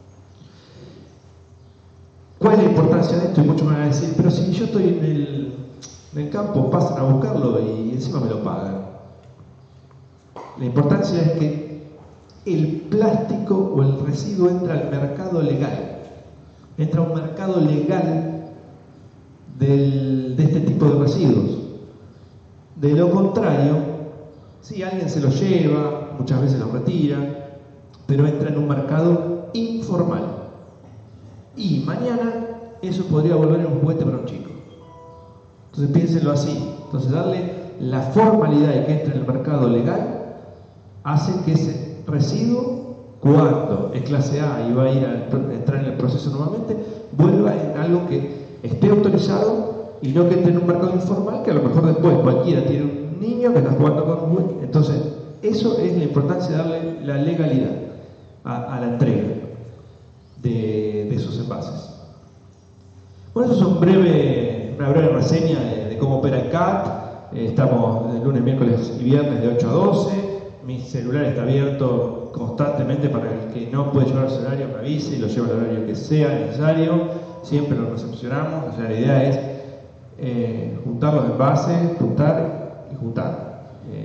¿Cuál es la importancia de esto? Y muchos me van a decir, pero si yo estoy en el campo, pasan a buscarlo y encima me lo pagan. La importancia es que el plástico o el residuo entra al mercado legal. Entra a un mercado legal de este tipo de residuos. De lo contrario, sí, alguien se lo lleva, muchas veces lo retira, pero entra en un mercado informal. Y mañana eso podría volver un juguete para un chico. Entonces piénsenlo así. Entonces darle la formalidad de que entre en el mercado legal hace que ese residuo, cuando es clase A y va a ir a entrar en el proceso normalmente, vuelva en algo que esté autorizado y no que entre en un mercado informal que a lo mejor después cualquiera tiene un niño que está jugando con un juguete. Entonces, eso es la importancia de darle la legalidad a la entrega de esos envases. Bueno, eso es una breve reseña de cómo opera el CAT. Estamos de lunes, miércoles y viernes de 8 a 12. Mi celular está abierto constantemente para el que no puede llevar su horario, me avise y lo lleva al horario que sea necesario. Siempre lo recepcionamos. O sea, la idea es juntar los envases, juntar y juntar.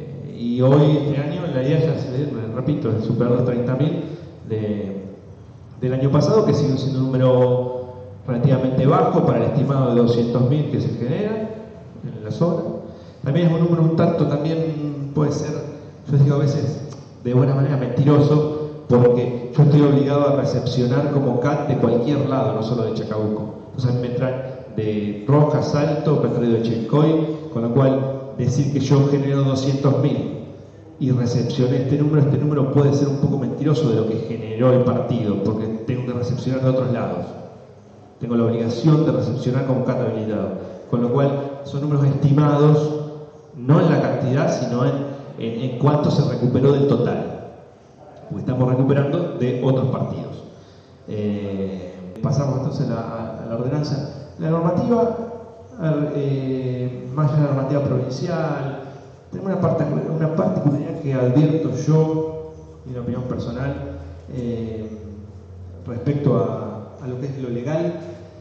y hoy, este año, la idea ya se repito, es superar los 30.000 del año pasado, que sigue siendo un número relativamente bajo para el estimado de 200.000 que se genera en la zona. También es un número un tanto, también puede ser, yo digo a veces, de buena manera mentiroso, porque yo estoy obligado a recepcionar como CAT de cualquier lado, no solo de Chacabuco. Entonces me traen de Rojas, Salto, me traen de Chincoy, con lo cual decir que yo genero 200.000 y recepcioné este número puede ser un poco mentiroso de lo que generó el partido, porque tengo que recepcionar de otros lados. Tengo la obligación de recepcionar como CAT habilitado. Con lo cual son números estimados, no en la cantidad, sino en cuánto se recuperó del total. Porque estamos recuperando de otros partidos. Pasamos entonces a la ordenanza. La normativa, más allá de la normativa provincial, tengo una particularidad que advierto yo, mi opinión personal, respecto a lo que es lo legal.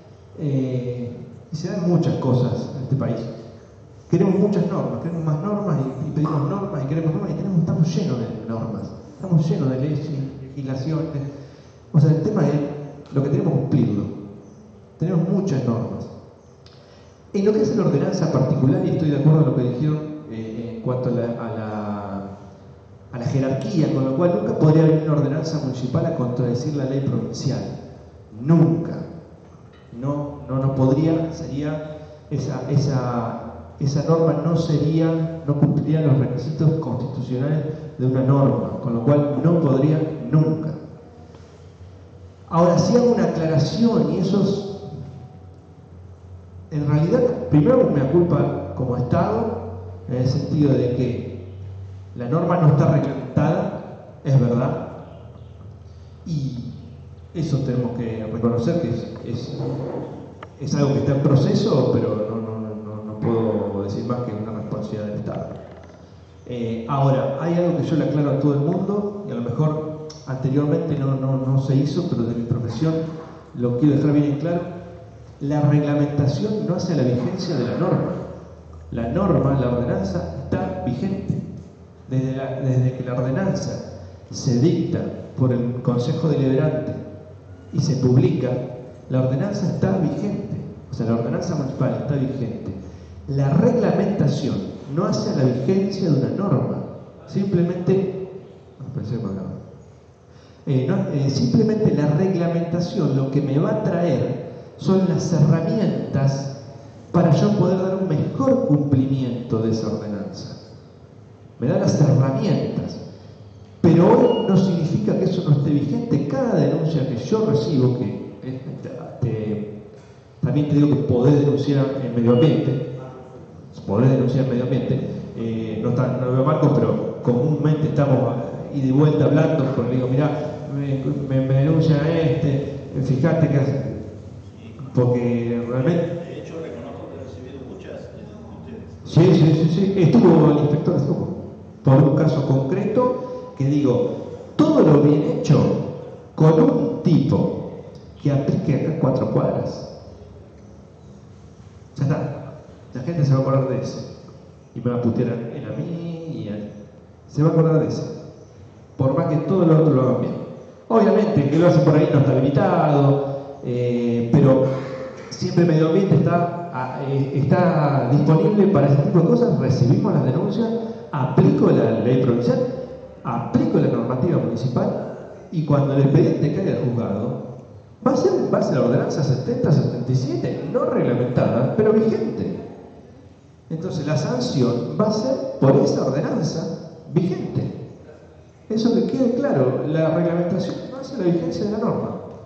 Y se dan muchas cosas en este país. Queremos muchas normas, queremos más normas y pedimos normas y queremos normas y estamos llenos de normas, estamos llenos de leyes, legislaciones. O sea, el tema es lo que tenemos que cumplirlo. Tenemos muchas normas. En lo que es la ordenanza particular, y estoy de acuerdo en lo que dijeron en cuanto a la jerarquía, con lo cual nunca podría haber una ordenanza municipal a contradecir la ley provincial. Nunca. No podría, sería esa norma no cumpliría los requisitos constitucionales de una norma, con lo cual no podría nunca. Ahora, si hago una aclaración, y eso es, en realidad, primero me culpa como Estado, en el sentido de que la norma no está reglamentada, es verdad, y eso tenemos que reconocer que es algo que está en proceso, pero no puedo decir más que una responsabilidad del Estado. Ahora, hay algo que yo le aclaro a todo el mundo, y a lo mejor anteriormente no se hizo, pero de mi profesión lo quiero dejar bien en claro. La reglamentación no hace la vigencia de la norma. La norma, la ordenanza, está vigente. Desde que la ordenanza se dicta por el Consejo Deliberante y se publica, la ordenanza está vigente. O sea, la ordenanza municipal está vigente. La reglamentación no hace la vigencia de una norma. Simplemente simplemente la reglamentación lo que me va a traer son las herramientas para yo poder dar un mejor cumplimiento de esa ordenanza. Me da las herramientas, pero hoy no significa que eso no esté vigente. Cada denuncia que yo recibo, también te digo que podés denunciar en medio ambiente, no lo veo Marcos, pero comúnmente estamos ida y vuelta hablando, porque digo, mirá, me denuncia fíjate que hace, porque realmente... De hecho, reconozco que he recibido muchas de ustedes. Sí, estuvo el inspector por un caso concreto que digo, todo lo bien hecho con un tipo que aplique acá 4 cuadras. Ya está, la gente se va a acordar de eso y me va a putear a mí y a él. Se va a acordar de eso, por más que todo lo otro lo hagan bien. Obviamente que lo hacen por ahí no está limitado, pero siempre el medio ambiente está disponible para ese tipo de cosas. Recibimos las denuncias, aplico la ley provincial, aplico la normativa municipal, y cuando el expediente caiga al juzgado, va a ser la ordenanza 70-77, no reglamentada, pero vigente. Entonces la sanción va a ser por esa ordenanza vigente. Eso que quede claro, la reglamentación no hace la vigencia de la norma.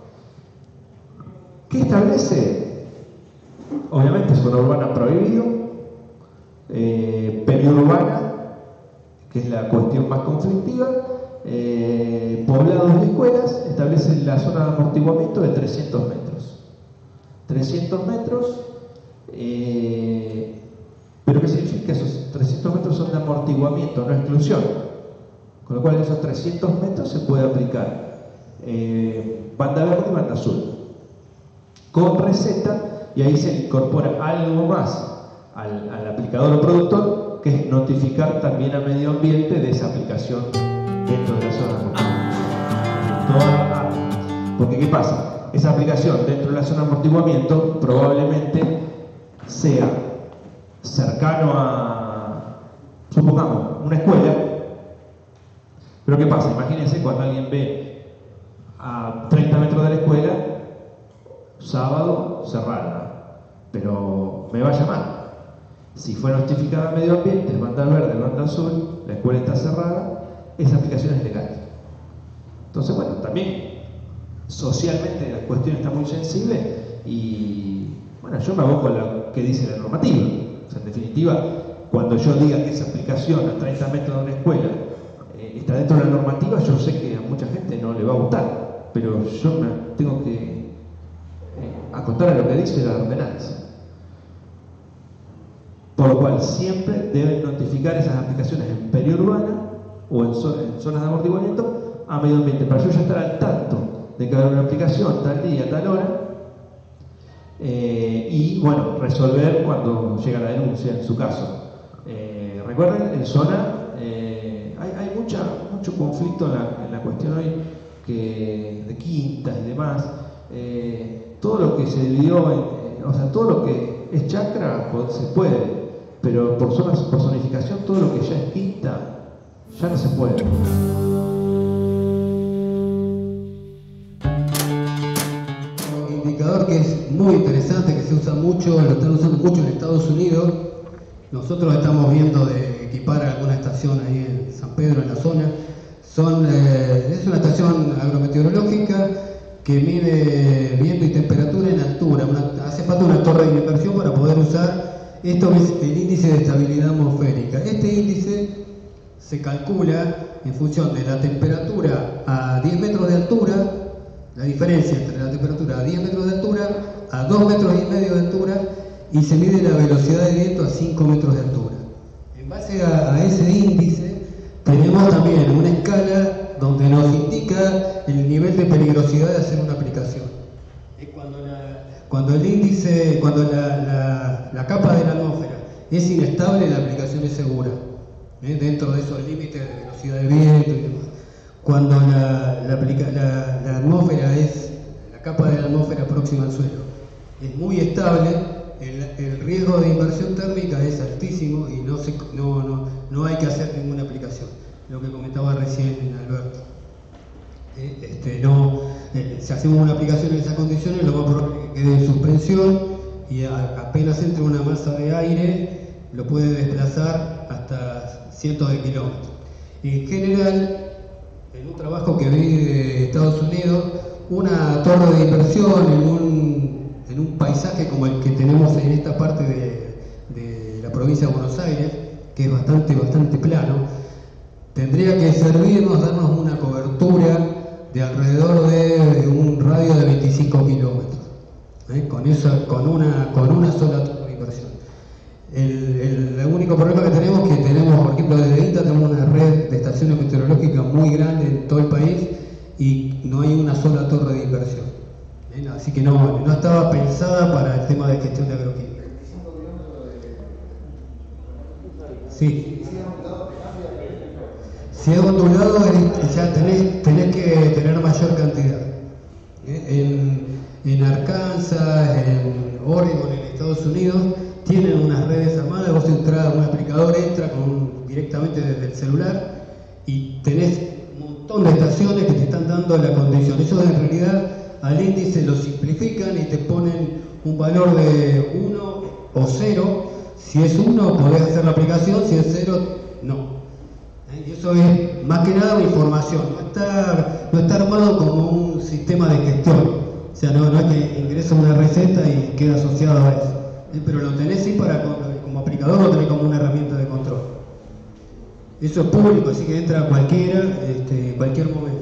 ¿Qué establece? Obviamente zona urbana prohibido, periurbana, que es la cuestión más conflictiva, poblados de escuelas, establece la zona de amortiguamiento de 300 metros. 300 metros, pero ¿qué significa? Esos 300 metros son de amortiguamiento, no exclusión. Con lo cual en esos 300 metros se puede aplicar banda verde y banda azul. Con receta, y ahí se incorpora algo más al aplicador o productor, que es notificar también al medio ambiente de esa aplicación dentro de la zona de amortiguamiento. Porque ¿qué pasa? Esa aplicación dentro de la zona de amortiguamiento probablemente sea cercano a, supongamos, una escuela. Pero ¿qué pasa? Imagínense cuando alguien ve a 30 metros de la escuela, sábado cerrada, pero me va a llamar. Si fue notificada al medio ambiente, banda verde, banda azul, la escuela está cerrada, esa aplicación es legal. Entonces, bueno, también socialmente la cuestión está muy sensible y, bueno, yo me aboco a lo que dice la normativa. O sea, en definitiva, cuando yo diga que esa aplicación a 30 metros de una escuela está dentro de la normativa, yo sé que a mucha gente no le va a gustar, pero yo me tengo que acotar a lo que dice la ordenanza. Por lo cual siempre deben notificar esas aplicaciones en periurbana o en zonas de amortiguamiento a medio ambiente, para yo ya estar al tanto de que habrá una aplicación tal día, tal hora, y bueno, resolver cuando llega la denuncia en su caso. Recuerden, en zona hay mucho conflicto en la cuestión hoy de quintas y demás. Todo lo que se dividió, o sea, todo lo que es chacra se puede, pero por zonificación todo lo que ya es quinta ya no se puede. Un indicador que es muy interesante, que se usa mucho, lo están usando mucho en Estados Unidos. Nosotros estamos viendo de equipar alguna estación ahí en San Pedro, en la zona. Es una estación agrometeorológica que mide viento y temperatura en altura. Hace falta una torre de inversión para poder usar esto, que es el índice de estabilidad atmosférica. Este índice se calcula en función de la temperatura a 10 metros de altura, la diferencia entre la temperatura a 10 metros de altura a 2 metros y medio de altura, y se mide la velocidad de viento a 5 metros de altura. En base a ese índice tenemos también una escala donde nos indica el nivel de peligrosidad de hacer una aplicación. Es cuando el índice, cuando la capa de la atmósfera es inestable, la aplicación es segura, dentro de esos límites de velocidad de viento y demás. Cuando la atmósfera la capa de la atmósfera próxima al suelo es muy estable, el riesgo de inversión térmica es altísimo y no hay que hacer ninguna aplicación. Lo que comentaba recién Alberto. Si hacemos una aplicación en esas condiciones, lo más probable es que quede en suspensión y apenas entre una masa de aire, lo puede desplazar hasta cientos de kilómetros. En general, en un trabajo que vi de Estados Unidos, una torre de inversión en un paisaje como el que tenemos en esta parte de la provincia de Buenos Aires, que es bastante plano, tendría que servirnos, darnos una cobertura de alrededor de un radio de 25 kilómetros, con una sola torre de inversión. El único problema que tenemos es que por ejemplo, desde INTA tenemos una red de estaciones meteorológicas muy grande en todo el país y no hay una sola torre de inversión. Así que no estaba pensada para el tema de gestión de agroquímica. Sí. Si es ondulado, ya tenés que tener mayor cantidad. En Arkansas, en Oregon, en Estados Unidos, tienen unas redes armadas. Vos un aplicador entra directamente desde el celular y tenés un montón de estaciones que te están dando la condición. Ellos en realidad al índice lo simplifican y te ponen un valor de 1 o 0. Si es 1 podés hacer la aplicación, si es 0 no. Y eso es más que nada una información, no está armado como un sistema de gestión. O sea, no es que ingresa una receta y queda asociado a eso. Pero lo tenés sí como aplicador, lo tenés como una herramienta de control. Eso es público, así que entra cualquiera, en cualquier momento.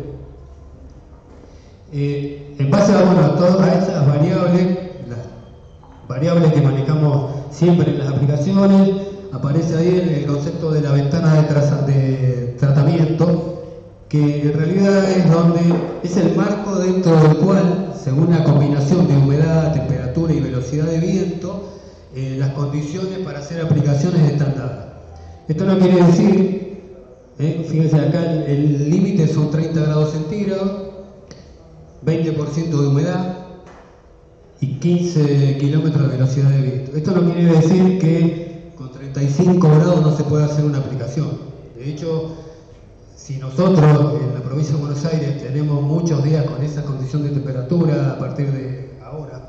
En base a todas esas variables, las variables que manejamos siempre en las aplicaciones, aparece ahí el concepto de la ventana de tratamiento, que en realidad es el marco dentro del cual, según la combinación de humedad, temperatura y velocidad de viento, las condiciones para hacer aplicaciones están dadas. Esto no quiere decir, fíjense acá, el límite son 30 grados centígrados, 20% de humedad y 15 kilómetros de velocidad de viento. Esto no quiere decir que con 35 grados no se pueda hacer una aplicación. De hecho, si nosotros en la provincia de Buenos Aires tenemos muchos días con esa condición de temperatura a partir de ahora,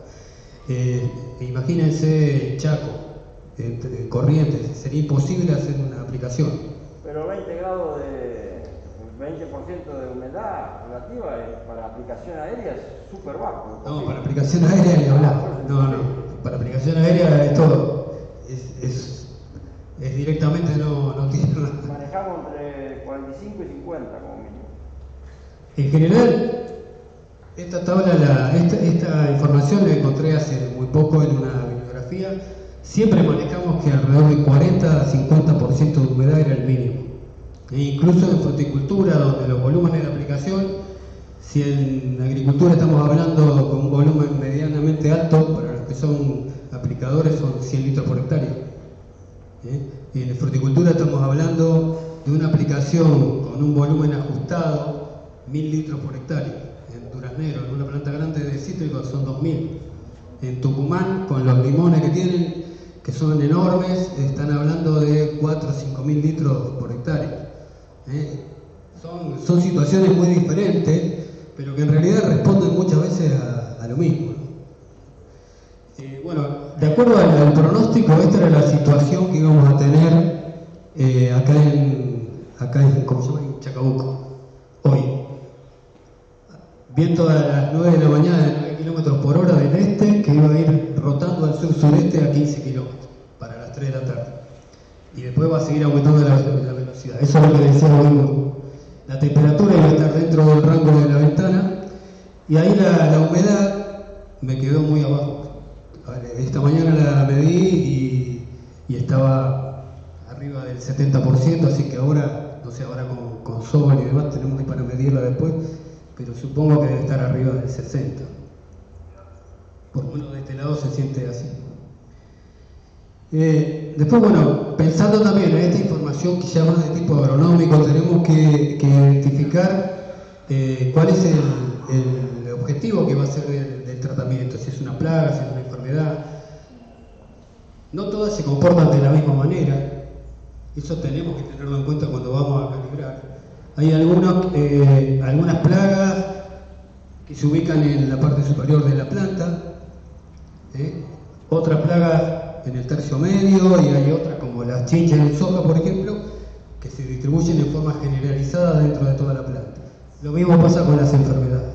imagínense Chaco, Corrientes, sería imposible hacer una aplicación. Pero 20 grados de 20% de humedad relativa para aplicación aérea es súper bajo. No, para aplicación aérea ni hablar. No, para aplicación aérea esto es directamente no tiene nada. Manejamos entre 45 y 50 como mínimo. En general, esta información la encontré hace muy poco en una bibliografía. Siempre manejamos que alrededor de 40 a 50% de humedad era el mínimo. E incluso en fruticultura, donde los volúmenes de aplicación, si en agricultura estamos hablando con un volumen medianamente alto, para los que son aplicadores son 100 litros por hectárea. Y en fruticultura estamos hablando de una aplicación con un volumen ajustado, 1000 litros por hectárea. En Duraznero, en una planta grande de cítricos, son 2000. En Tucumán, con los limones que tienen, que son enormes, están hablando de 4 o 5.000 litros por hectárea. Son situaciones muy diferentes, pero que en realidad responden muchas veces a lo mismo. Bueno, de acuerdo al pronóstico, esta era la situación que íbamos a tener acá en ¿cómo se llama? En Chacabuco, hoy. Viento a las 9 de la mañana de 9 kilómetros por hora del este, que iba a ir rotando al sur-sureste a 15 kilómetros para las 3 de la tarde. Y después va a seguir aumentando la velocidad. Eso es lo que decía hoy. La temperatura iba a estar dentro del rango de la ventana, y ahí la humedad me quedó muy abajo. Esta mañana la medí y estaba arriba del 70%, así que ahora, no sé, ahora con sol y demás tenemos que ir para medirla después, pero supongo que debe estar arriba del 60%. Por lo menos de este lado se siente así. Después, bueno, pensando también en esta información que ya más de tipo agronómico, tenemos que identificar cuál es el objetivo que va a ser del tratamiento, si es una plaga, si es una enfermedad. No todas se comportan de la misma manera, eso tenemos que tenerlo en cuenta cuando vamos a calibrar. Hay algunas plagas que se ubican en la parte superior de la planta, otras plagas en el tercio medio, y hay otras como las chinchas en soja, por ejemplo, que se distribuyen en forma generalizada dentro de toda la planta. Lo mismo pasa con las enfermedades.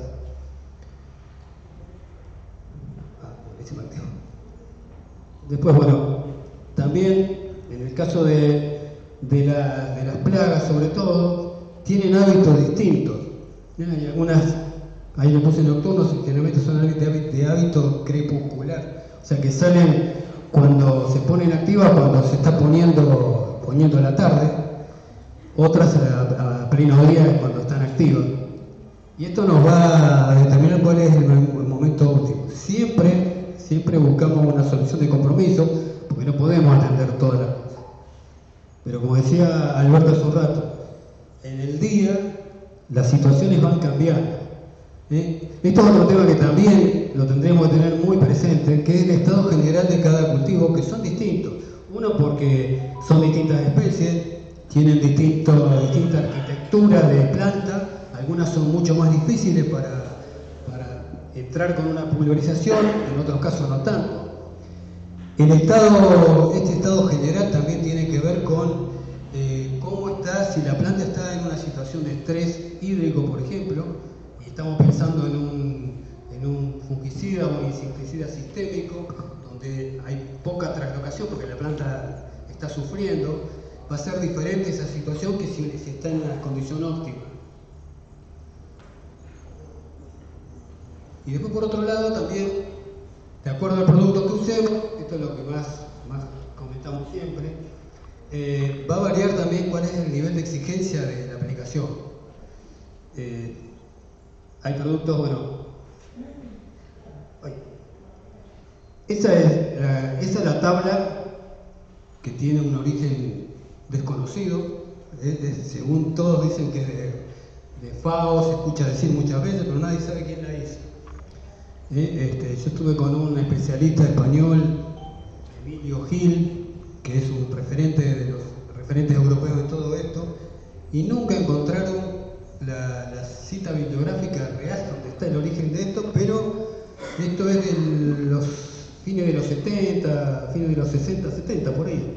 Después, bueno, también en el caso de las plagas, sobre todo, tienen hábitos distintos. Hay algunas, ahí lo puse nocturnos, generalmente son de hábito crepuscular, o sea que salen cuando se ponen activas, cuando se está poniendo a la tarde, otras a pleno día cuando están activas. Y esto nos va a determinar cuál es el momento óptimo. Siempre buscamos una solución de compromiso, porque no podemos atender todas las cosas. Pero como decía Alberto hace un rato, en el día las situaciones van cambiando. Esto es otro tema que también lo tendremos que tener muy presente, que es el estado general de cada cultivo, que son distintos. Uno porque son distintas especies, tienen distinta arquitectura de planta, algunas son mucho más difíciles para entrar con una pulverización, en otros casos no tanto. Este estado general también tiene que ver con cómo está, si la planta está en una situación de estrés hídrico, por ejemplo, y estamos pensando en un fungicida o un insecticida sistémico, donde hay poca translocación porque la planta está sufriendo, va a ser diferente esa situación que si está en una condición óptima. Y después, por otro lado, también, de acuerdo al producto que usemos, esto es lo que más comentamos siempre, va a variar también cuál es el nivel de exigencia de la aplicación. Hay productos, bueno, esa es la tabla que tiene un origen desconocido. Según todos dicen que es de FAO, se escucha decir muchas veces, pero nadie sabe quién la hizo. Yo estuve con un especialista español, Emilio Gil, que es un referente de los referentes europeos en todo esto, y nunca encontraron la cita bibliográfica real donde está el origen de esto, pero esto es de los fines de los 70, fines de los 60, 70, por ahí.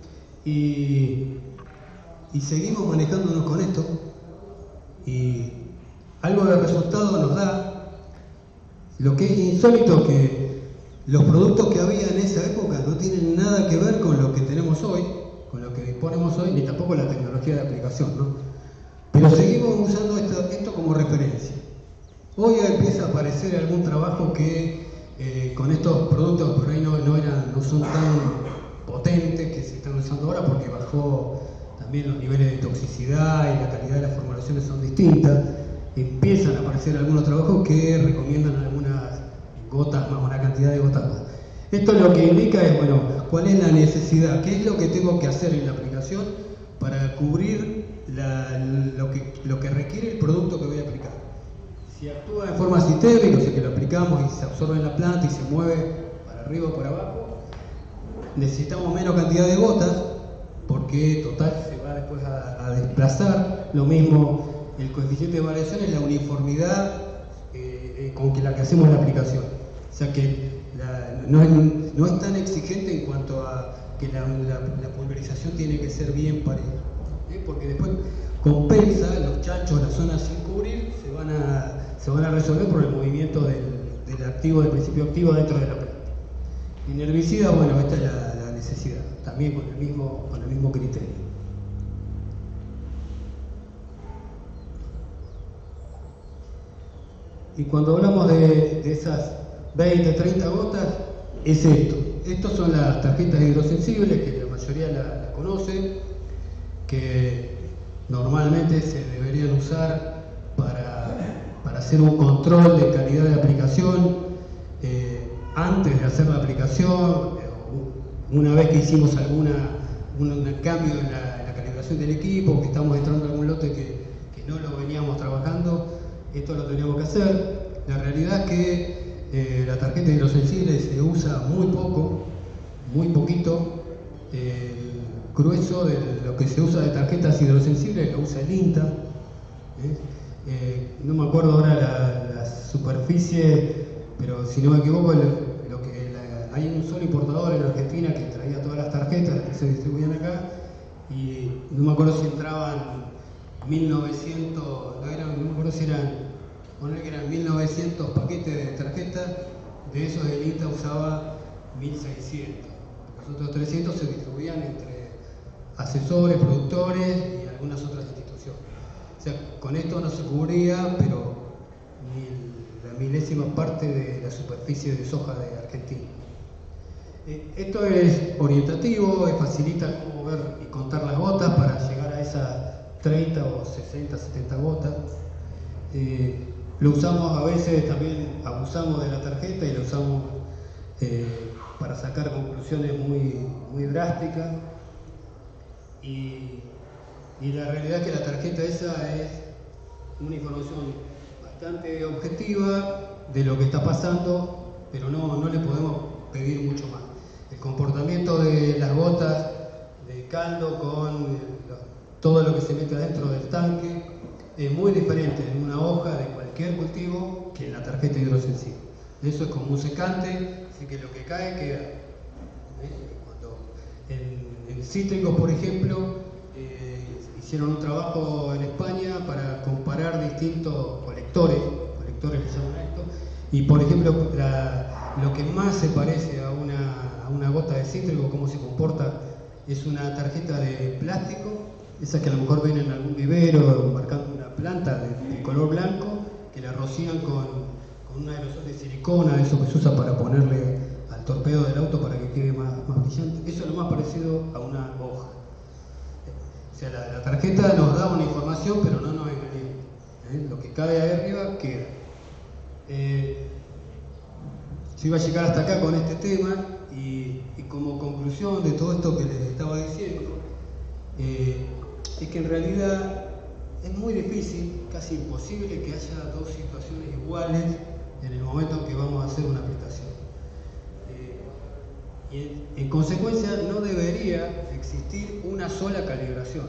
Y seguimos manejándonos con esto, y algo de resultado nos da. Lo que es insólito, que los productos que había en esa época no tienen nada que ver con lo que tenemos hoy, con lo que disponemos hoy, ni tampoco la tecnología de aplicación, ¿no? Pero seguimos usando esto como referencia. Hoy empieza a aparecer algún trabajo que con estos productos por ahí no son tan potentes que se están usando ahora, porque bajó también los niveles de toxicidad y la calidad de las formulaciones son distintas. Empiezan a aparecer algunos trabajos que recomiendan algunas gotas más, una cantidad de gotas más. Esto lo que indica es, bueno, cuál es la necesidad, qué es lo que tengo que hacer en la aplicación para cubrir lo que requiere el producto que voy a aplicar. Si actúa de forma sistémica, o sea que lo aplicamos y se absorbe en la planta y se mueve para arriba o para abajo, necesitamos menos cantidad de gotas, porque total se va después a desplazar. Lo mismo, el coeficiente de variación es la uniformidad con la que hacemos la aplicación. O sea que no es tan exigente en cuanto a que la pulverización tiene que ser bien pareja, porque después compensa los chanchos, las zonas sin cubrir, se van a resolver por el movimiento del activo, del principio activo dentro de la planta. En herbicida, bueno, esta es la necesidad, también con el mismo criterio. Y cuando hablamos de esas 20, 30 gotas, es esto. Estas son las tarjetas hidrosensibles, que la mayoría la conoce, que normalmente se deberían usar para hacer un control de calidad de aplicación antes de hacer la aplicación, una vez que hicimos un cambio en la calibración del equipo, que estamos entrando en algún lote que no lo veníamos trabajando. Esto lo teníamos que hacer. La realidad es que la tarjeta hidrosensible se usa muy poco, muy poquito. El grueso de lo que se usa de tarjetas hidrosensibles lo usa el INTA. No me acuerdo ahora la superficie, pero si no me equivoco, hay un solo importador en Argentina que traía todas las tarjetas que se distribuían acá, y no me acuerdo si entraban 1900, no me acuerdo si eran 1900 paquetes de tarjetas. De esos el INTA usaba 1600. Los otros 300 se distribuían entre asesores, productores y algunas otras instituciones. O sea, con esto no se cubría, pero ni la milésima parte de la superficie de soja de Argentina. Esto es orientativo, facilita cómo ver y contar las gotas para llegar a esas 30 o 60, 70 gotas. Lo usamos a veces, también abusamos de la tarjeta y lo usamos para sacar conclusiones muy drásticas. Y la realidad es que la tarjeta esa es una información bastante objetiva de lo que está pasando, pero no le podemos pedir mucho más. El comportamiento de las gotas de caldo con todo lo que se mete adentro del tanque es muy diferente en una hoja de cualquier cultivo que en la tarjeta hidrosensible. Eso es como un secante, así que lo que cae queda. Cuando en cítricos, por ejemplo, hicieron un trabajo en España para comparar distintos colectores le llaman a esto, y por ejemplo lo que más se parece a una gota de cítrico, cómo se comporta, es una tarjeta de plástico, esas que a lo mejor ven en algún vivero marcando una planta de color blanco, que la rocían con un aerosol de silicona, eso que se usa para ponerle al torpedo del auto para que quede más brillante. Eso es lo más parecido a una hoja. O sea, la tarjeta nos da una información, pero no nos engañemos. Lo que cae ahí arriba queda. Yo iba a llegar hasta acá con este tema, y como conclusión de todo esto que les estaba diciendo, es que en realidad es muy difícil, casi imposible, que haya dos situaciones iguales en el momento en que vamos a hacer una aplicación. Y en consecuencia no debería existir una sola calibración.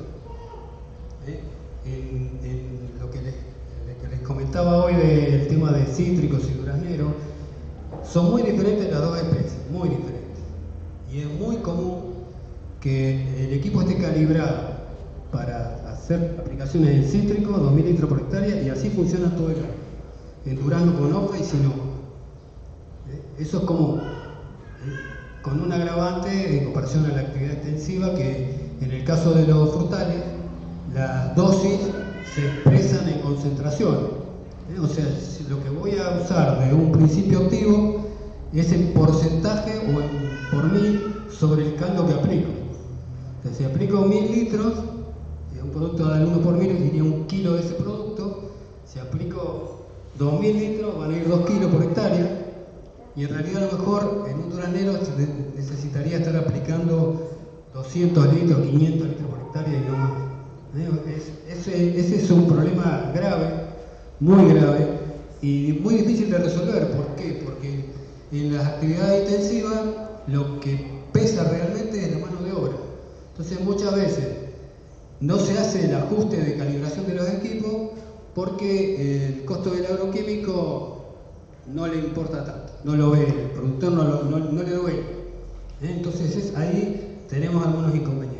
En lo que les comentaba hoy del tema de cítricos y durazneros, son muy diferentes las dos especies, muy diferentes. Y es muy común que el equipo esté calibrado para hacer aplicaciones en cítricos, 2000 litros por hectárea, y así funciona todo el año. En durazno con hoja y sin hoja. Eso es común. Con un agravante en comparación a la actividad extensiva, que en el caso de los frutales, las dosis se expresan en concentración. O sea, lo que voy a usar de un principio activo es el porcentaje o por mil sobre el caldo que aplico. O sea, si aplico 1000 litros, un producto al 1 por mil, iría 1 kilo de ese producto. Si aplico 2000 litros, van a ir 2 kilos por hectárea. Y en realidad a lo mejor en un duraznero necesitaría estar aplicando 200 litros, 500 litros por hectárea y no más. Ese es un problema grave, muy grave y muy difícil de resolver. ¿Por qué? Porque en las actividades intensivas lo que pesa realmente es la mano de obra. Entonces muchas veces no se hace el ajuste de calibración de los equipos porque el costo del agroquímico no le importa tanto, no lo ve, el productor no le duele. Entonces ahí tenemos algunos inconvenientes.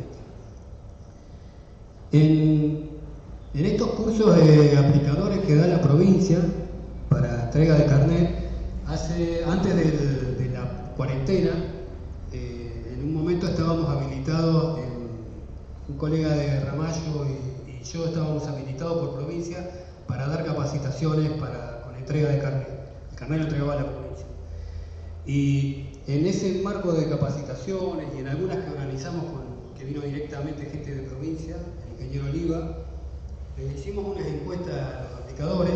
En estos cursos de aplicadores que da la provincia para entrega de carnet, antes de la cuarentena, en un momento estábamos habilitados, un colega de Ramallo y yo estábamos habilitados por provincia para dar capacitaciones con entrega de carnet. El carnet lo entregaba a la provincia. Y en ese marco de capacitaciones y en algunas que organizamos que vino directamente gente de provincia, el ingeniero Oliva, le hicimos unas encuestas a los aplicadores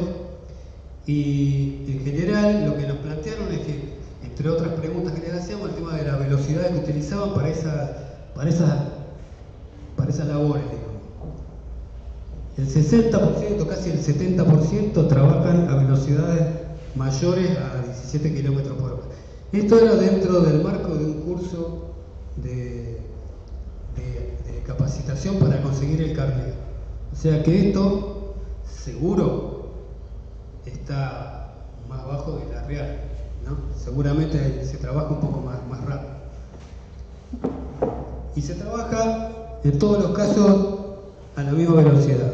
y en general lo que nos plantearon es que, entre otras preguntas que les hacíamos, el tema de la velocidad que utilizaban para esas labores, digamos. El 60%, casi el 70% trabajan a velocidades mayores a 17 km por hora. Esto era dentro del marco de un curso de capacitación para conseguir el carnet. O sea que esto seguro está más bajo de la real, ¿no? Seguramente se trabaja un poco más rápido. Y se trabaja en todos los casos a la misma velocidad.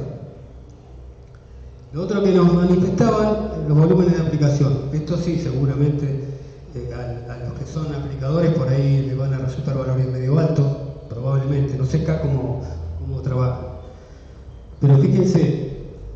Lo otro que nos manifestaban, los volúmenes de aplicación. Esto sí, seguramente a los que son aplicadores por ahí les van a resultar valores medio altos, probablemente. No sé acá cómo trabajan. Pero fíjense,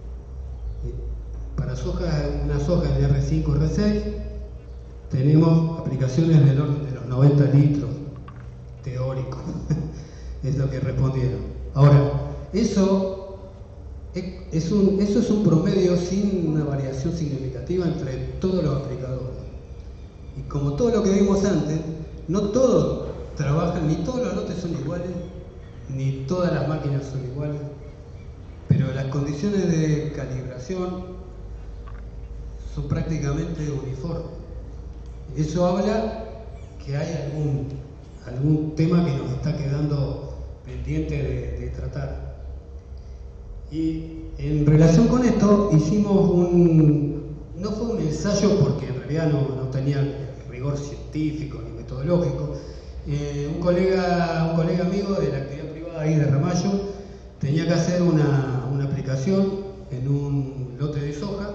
para una soja de R5, R6, tenemos aplicaciones del orden de los 90 litros, teóricos. Es lo que respondieron. Ahora, eso es un promedio sin una variación significativa entre todos los aplicadores. Y como todo lo que vimos antes, no todos trabajan, ni todos los lotes son iguales, ni todas las máquinas son iguales, pero las condiciones de calibración son prácticamente uniformes. Eso habla que hay algún tema que nos está quedando pendiente de tratar. Y en relación con esto hicimos no fue un ensayo porque en realidad no tenía rigor científico ni metodológico. Un colega amigo de la actividad privada ahí de Ramallo tenía que hacer una aplicación en un lote de soja.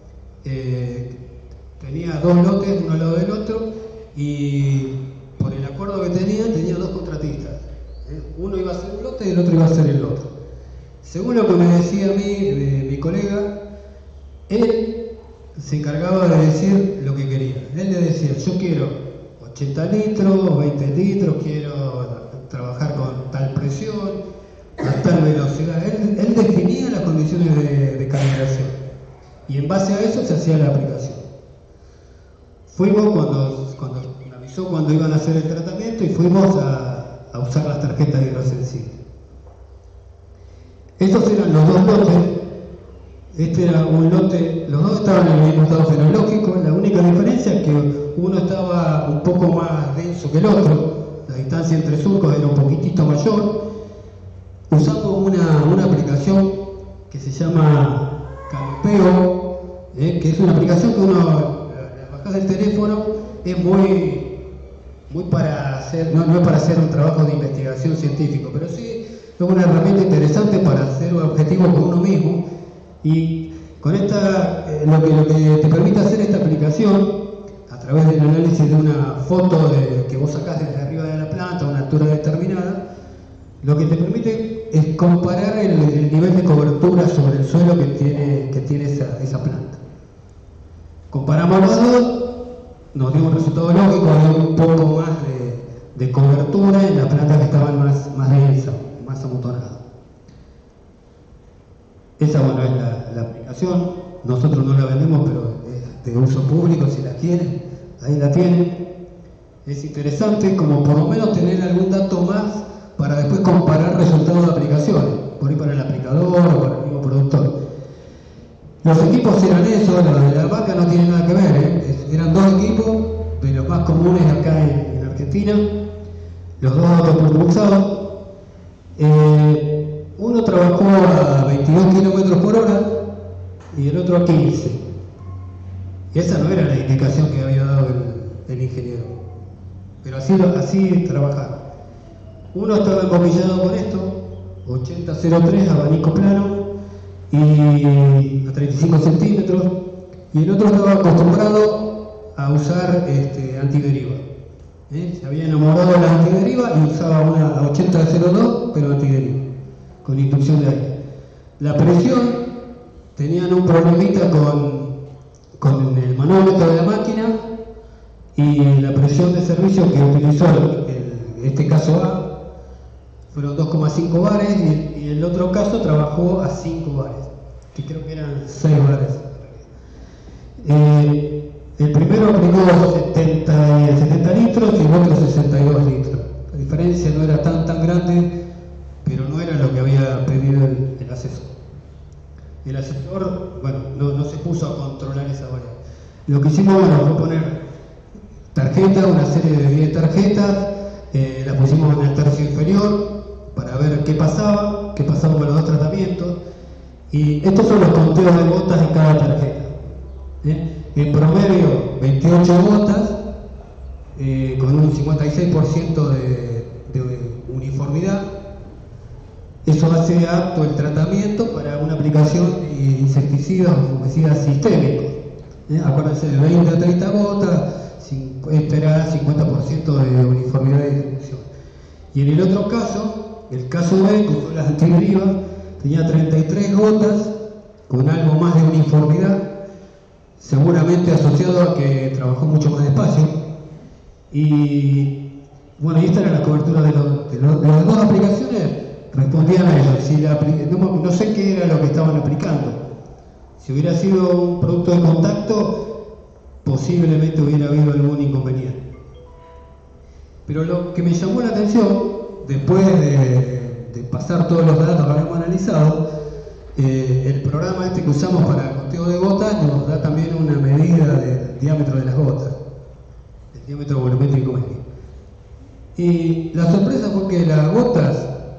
Tenía dos lotes, uno al lado del otro, y por el acuerdo que tenía dos contratistas. Uno iba a hacer un lote y el otro iba a hacer el otro. Según lo que me decía a mí, mi colega, él se encargaba de decir lo que quería. Él le decía, yo quiero 80 litros, 20 litros, quiero trabajar con tal presión, a tal velocidad. Él definía las condiciones de calibración y en base a eso se hacía la aplicación. Fuimos cuando me avisó cuando iban a hacer el tratamiento y fuimos a usar las tarjetas hidrosensibles. Estos eran los dos lotes. Este era un lote, los dos estaban en el mismo estado fenológico. La única diferencia es que uno estaba un poco más denso que el otro. La distancia entre surcos era un poquitito mayor. Usando una aplicación que se llama Campeo, que es una aplicación que uno la baja del teléfono. Es muy para hacer, no es para hacer un trabajo de investigación científico, pero sí es una herramienta interesante para hacer objetivos con uno mismo. Y con esta, lo que te permite hacer esta aplicación, a través del análisis de una foto que vos sacás desde arriba de la planta a una altura determinada, lo que te permite es comparar el nivel de cobertura sobre el suelo que tiene esa planta. Comparamos los dos, nos dio un resultado lógico, había un poco más de cobertura en las plantas que estaban más densas, más amontonadas. Esa, bueno, es la aplicación. Nosotros no la vendemos, pero es de uso público. Si la quieren, ahí la tienen. Es interesante como por lo menos tener algún dato más para después comparar resultados de aplicaciones, por ahí para el aplicador o para el mismo productor. Los equipos eran eso, los de la marca no tienen nada que ver, eran dos equipos de los más comunes acá en Argentina, los dos autopropulsados. Uno trabajó a 22 kilómetros por hora y el otro a 15. Y esa no era la indicación que había dado el ingeniero, pero así trabajaron. Uno estaba embobillado con esto, 8003, abanico plano, y a 35 centímetros, y el otro estaba acostumbrado a usar antideriva. Se había enamorado de la antideriva y usaba una a 8002, pero antideriva, con inducción de aire. La presión, tenían un problemita con el manómetro de la máquina, y la presión de servicio que utilizó en este caso A fueron 2,5 bares, y el otro caso trabajó a 5 bares, que creo que eran 6 bares. El primero aplicó 70 litros y el otro 62 litros. La diferencia no era tan grande, pero no era lo que había pedido el asesor. El asesor, bueno, no se puso a controlar esa variable. Lo que hicimos, bueno, fue poner tarjetas, una serie de 10 tarjetas, las pusimos en el tercio inferior para ver qué pasaba con los dos tratamientos, y estos son los conteos de gotas de cada tarjeta. En promedio 28 gotas, con un 56% de uniformidad. Eso hace apto el tratamiento para una aplicación de insecticidas o fungicidas sistémicos. Acuérdense, de 20 a 30 gotas, este era 50% de uniformidad de distribución. Y en el otro caso, el caso B, que fue las antiderivas, tenía 33 gotas con algo más de uniformidad, seguramente asociado a que trabajó mucho más despacio. Y bueno, y esta era la cobertura de las dos aplicaciones, respondían a eso. Si no sé qué era lo que estaban aplicando. Si hubiera sido un producto de contacto, posiblemente hubiera habido algún inconveniente. Pero lo que me llamó la atención, después de pasar todos los datos que habíamos analizado, el programa que usamos para el conteo de gotas nos da también una medida del diámetro de las gotas, el diámetro volumétrico medio. Y la sorpresa fue que las gotas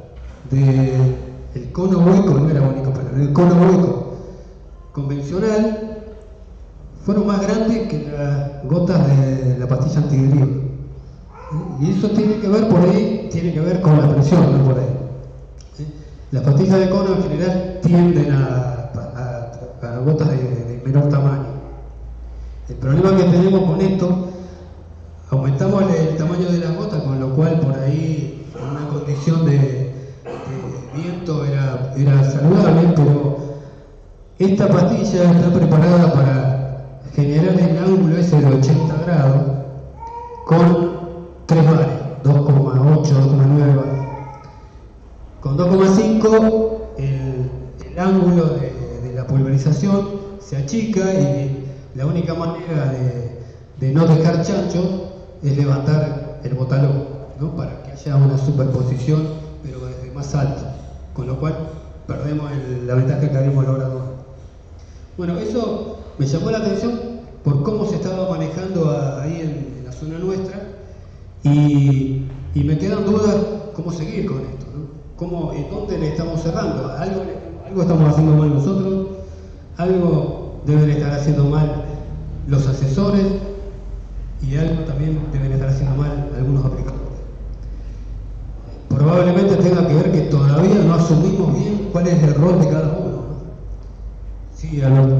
del cono hueco, no era único, pero el cono hueco convencional fueron más grandes que las gotas de la pastilla antideriva. Y eso tiene que ver por ahí, tiene que ver con la presión, no por ahí. Las pastillas de cono en general tienden a gotas de menor tamaño. El problema que tenemos con esto, aumentamos el tamaño de las gotas, con lo cual por ahí en una condición de viento era saludable, pero esta pastilla está preparada para generar el ángulo ese de 80 grados con 3 bares, 2,8, 2,9 bares. Con 2,5 el ángulo de la pulverización se achica, y la única manera de no dejar chancho es levantar el botalón, ¿no? Para que haya una superposición, pero desde más alto, con lo cual perdemos la ventaja que habíamos logrado. Bueno, eso me llamó la atención por cómo se estaba manejando ahí en la zona nuestra y me quedan dudas cómo seguir con esto, ¿no? ¿En dónde le estamos cerrando? Algo estamos haciendo mal nosotros, algo deben estar haciendo mal los asesores y algo también deben estar haciendo mal algunos aplicadores. Probablemente tenga que ver que todavía no asumimos bien cuál es el rol de cada uno, ¿no? Sí, Alberto.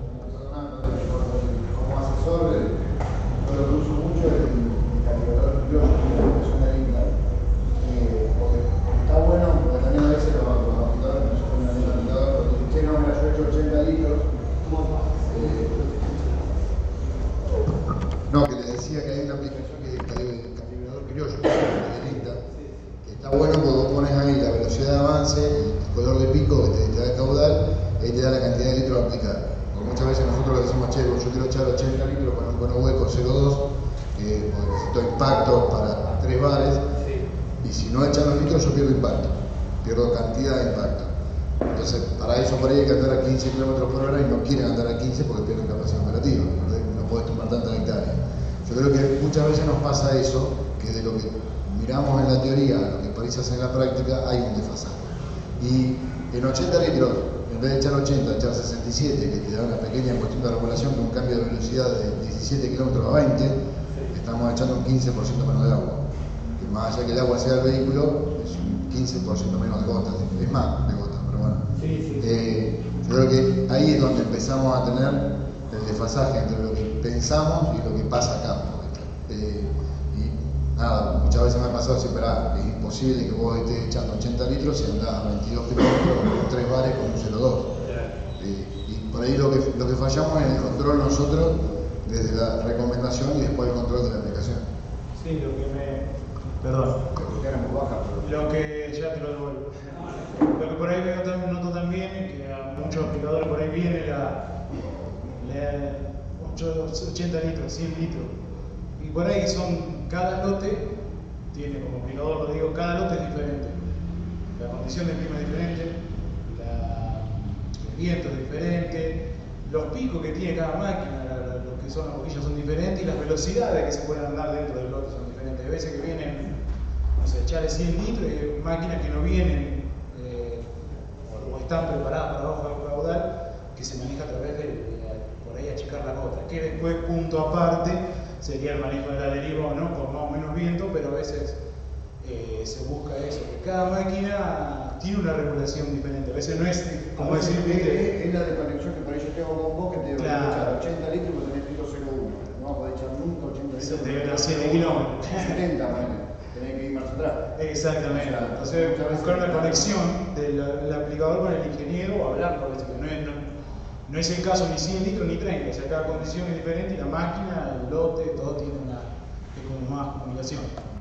Como asesor, yo lo que uso mucho es el calibrador criollo, que es una línea, porque está bueno, porque también a veces los aplicadores no se ponen a el aplicador, porque dicen, che, no, mira, yo he hecho 80 litros. No, que les decía que hay una aplicación que es el calibrador criollo, de INTA, que está bueno porque vos pones ahí la velocidad de avance, el color de pico que te da el caudal, ahí te da la cantidad de litros a aplicar. Porque muchas veces nosotros le decimos, che, yo quiero echar 80 litros con un cono hueco 0,2, porque necesito impacto para 3 bares, y si no echan los litros yo pierdo impacto, pierdo cantidad de impacto. Entonces, para eso por ahí hay que andar a 15 km/h y no quieren andar a 15 porque pierden capacidad operativa, no podés tomar tantas hectáreas. Yo creo que muchas veces nos pasa eso, que de lo que miramos en la teoría a lo que parece hacer en la práctica hay un desfasaje. Y en 80 litros, en vez de echar 80, echar 67, que te da una pequeña cuestión de regulación con un cambio de velocidad de 17 km a 20, estamos echando un 15% menos de agua. Que más allá que el agua sea el vehículo, es un 15% menos de gotas, es más de gotas, pero bueno. Yo creo que ahí es donde empezamos a tener el desfasaje entre lo que pensamos y lo que pasa acá. Y nada, muchas veces me ha pasado decir, es imposible que vos estés echando 80 litros si andás a 22 kilómetros con 3 bares con un 0,2. Y por ahí lo que fallamos es el control nosotros, desde la recomendación y después el control de la aplicación. Sí, lo que ya te lo devuelvo. Lo que por ahí noto también es que a muchos aplicadores por ahí viene la 80 litros, 100 litros. Y por ahí cada lote tiene, como aplicador lo digo, cada lote es diferente. La condición del clima es diferente, el viento es diferente, los picos que tiene cada máquina, lo que son las boquillas son diferentes y las velocidades que se pueden andar dentro del lote son diferentes. Hay veces que vienen, no sé, echarle 100 litros y hay máquinas que no vienen o están preparadas para bajo caudal, que se maneja a través de por ahí achicar la gota, que después, punto aparte, sería el manejo de la deriva, ¿no? Con más o menos viento, pero a veces se busca eso, que cada máquina tiene una regulación diferente, a veces no es como decir, es la desconexión que por ahí yo tengo con vos, que te digo, claro, que echar 80 litros y tenés litros 0,1, no vas a poder echar nunca 80 litros. Eso te da 7 kilómetros. 70, tenés que ir más atrás. Exactamente, O sea, entonces buscar una conexión del aplicador con el ingeniero o hablar con eso, que no es el caso ni 100 litros ni 30, o sea, cada condición es diferente y la máquina, el lote, todo tiene como más comunicación.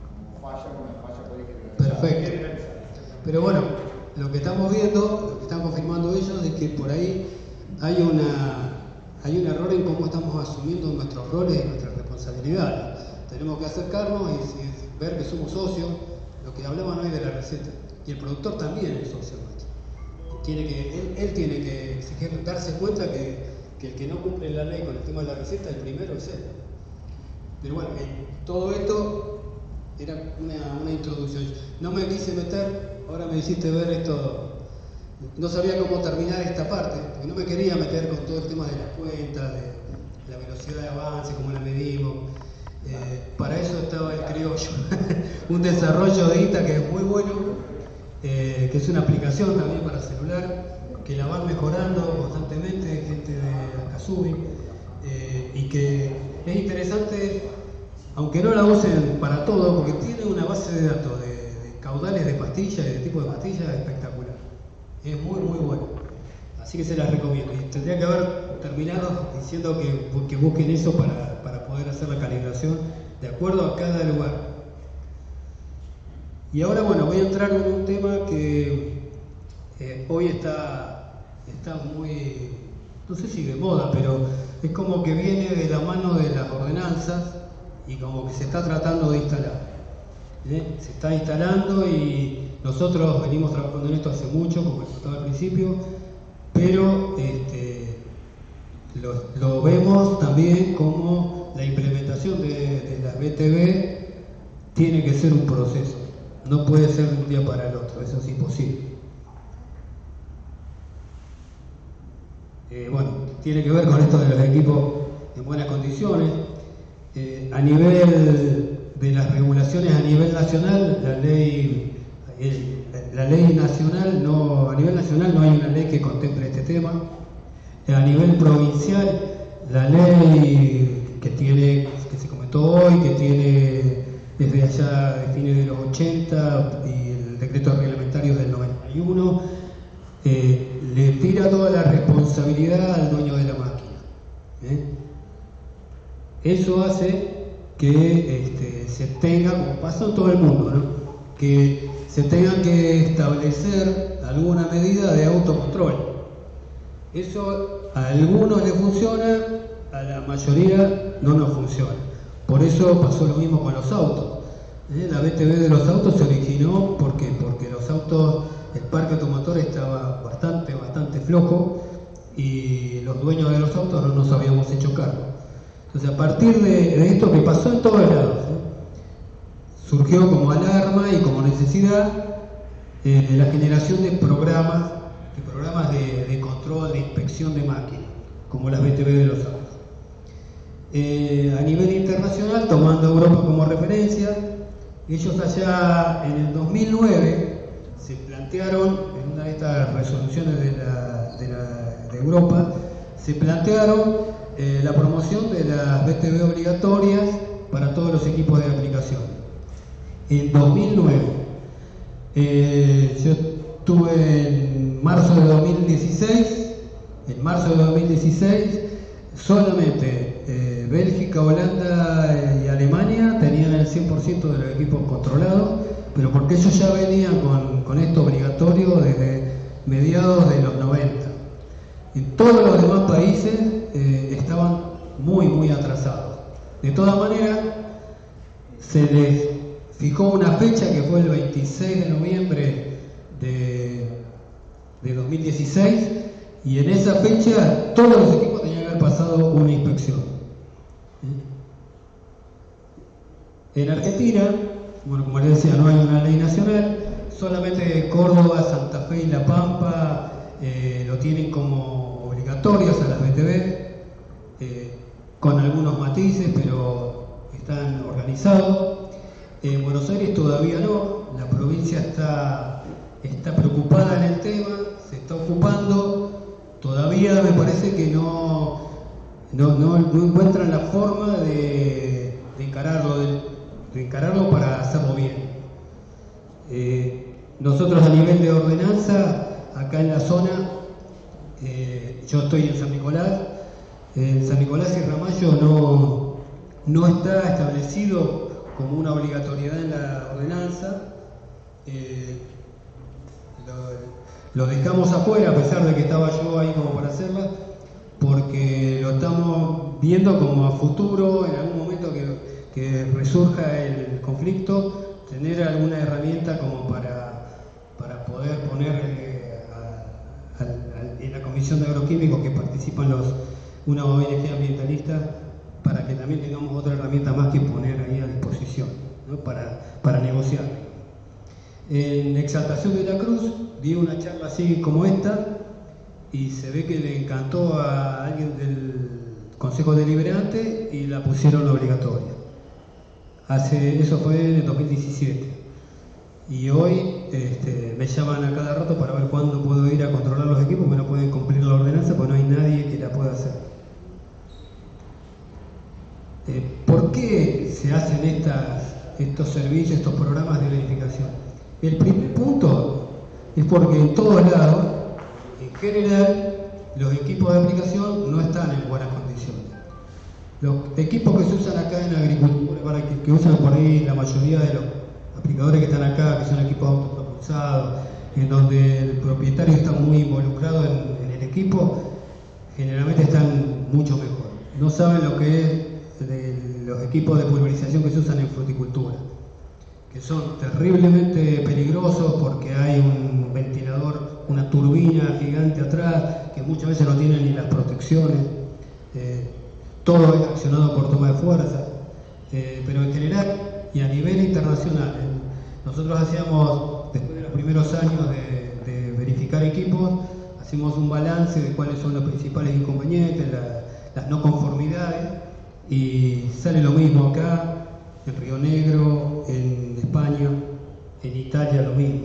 Perfecto. Pero bueno, lo que estamos viendo, lo que están confirmando ellos, es que por ahí hay un error en cómo estamos asumiendo nuestros roles y nuestras responsabilidades. Tenemos que acercarnos y ver que somos socios. Lo que hablaban hoy de la receta. Y el productor también es socio nuestro. Él tiene que exigir, darse cuenta que el que no cumple la ley con el tema de la receta, el primero es él. Pero bueno, todo esto era una introducción. No me quise meter, ahora me hiciste ver esto, no sabía cómo terminar esta parte, porque no me quería meter con todo el tema de las cuentas, de la velocidad de avance, cómo la medimos. Para eso estaba el criollo, un desarrollo de INTA que es muy bueno, que es una aplicación también para celular, que la van mejorando constantemente, gente de Akasubi, y que es interesante, aunque no la usen para todo, porque tiene una base de datos de caudales de pastillas y de tipo de pastillas espectacular. Es muy bueno. Así que se las recomiendo. Y tendría que haber terminado diciendo que busquen eso para poder hacer la calibración de acuerdo a cada lugar. Y ahora, bueno, voy a entrar en un tema que hoy está muy, no sé si de moda, pero es como que viene de la mano de las ordenanzas y como que se está tratando de instalar. Se está instalando y nosotros venimos trabajando en esto hace mucho, como les contaba al principio, pero lo vemos también como la implementación de la BTV tiene que ser un proceso, no puede ser de un día para el otro, eso es imposible. Bueno, tiene que ver con esto de los equipos en buenas condiciones. A nivel de las regulaciones a nivel nacional, a nivel nacional no hay una ley que contemple este tema. A nivel provincial, la ley que se comentó hoy, que tiene desde allá de fines de los 80 y el decreto reglamentario del 91, le tira toda la responsabilidad al dueño de la máquina. Eso hace que se tenga, como pasa en todo el mundo, ¿no?, que se tenga que establecer alguna medida de autocontrol. Eso a algunos les funciona, a la mayoría no nos funciona. Por eso pasó lo mismo con los autos. La BTV de los autos se originó porque los autos, el parque automotor estaba bastante flojo y los dueños de los autos no nos habíamos hecho cargo. Entonces, a partir de esto que pasó en todos lados, surgió como alarma y como necesidad la generación de programas de control, de inspección de máquinas, como las BTV de los autos. A nivel internacional, tomando a Europa como referencia, ellos allá en el 2009 se plantearon, en una de estas resoluciones de Europa, se plantearon la promoción de las BTV obligatorias para todos los equipos de aplicación. En 2009, yo estuve en marzo de 2016, solamente Bélgica, Holanda y Alemania tenían el 100% de los equipos controlados, pero porque ellos ya venían con esto obligatorio desde mediados de los 90. En todos los demás países estaban muy atrasados. De todas maneras, se les fijó una fecha que fue el 26 de noviembre de 2016, y en esa fecha todos los equipos tenían que haber pasado una inspección. En Argentina, bueno, como les decía, no hay una ley nacional, solamente Córdoba, Santa Fe y La Pampa lo tienen como obligatorias a las BTV, con algunos matices, pero están organizados. En Buenos Aires todavía no, la provincia está preocupada en el tema, se está ocupando, todavía me parece que no encuentran la forma de encararlo para hacerlo bien. Nosotros a nivel de ordenanza, acá en la zona, yo estoy en San Nicolás y Ramallo no está establecido como una obligatoriedad en la ordenanza. Lo dejamos afuera, a pesar de que estaba yo ahí como para hacerla, porque lo estamos viendo como a futuro, en algún momento que resurja el conflicto, tener alguna herramienta como para poder poner en la Comisión de Agroquímicos, que participan una ONG ambientalista, para que también tengamos otra herramienta más que poner ahí a disposición, ¿no?, para negociar. En Exaltación de la Cruz di una charla así como esta y se ve que le encantó a alguien del Consejo Deliberante y la pusieron obligatoria. Eso fue en 2017. Y hoy me llaman a cada rato para ver cuándo puedo ir a controlar los equipos, que no pueden cumplir la ordenanza porque no hay nadie que la pueda hacer. ¿Por qué se hacen estos servicios, estos programas de verificación? El primer punto es porque en todos lados, en general, los equipos de aplicación no están en buenas condiciones. Los equipos que se usan acá en agricultura, que usan por ahí la mayoría de los aplicadores que están acá, que son equipos autopropulsados, en donde el propietario está muy involucrado en el equipo, generalmente están mucho mejor. No saben lo que es de los equipos de pulverización que se usan en fruticultura. que son terriblemente peligrosos porque hay un ventilador, una turbina gigante atrás, que muchas veces no tienen ni las protecciones. Todo es accionado por toma de fuerza, pero en general y a nivel internacional, nosotros hacíamos, después de los primeros años de verificar equipos, hacemos un balance de cuáles son los principales inconvenientes, las no conformidades, y sale lo mismo acá, en Río Negro, en España, en Italia lo mismo.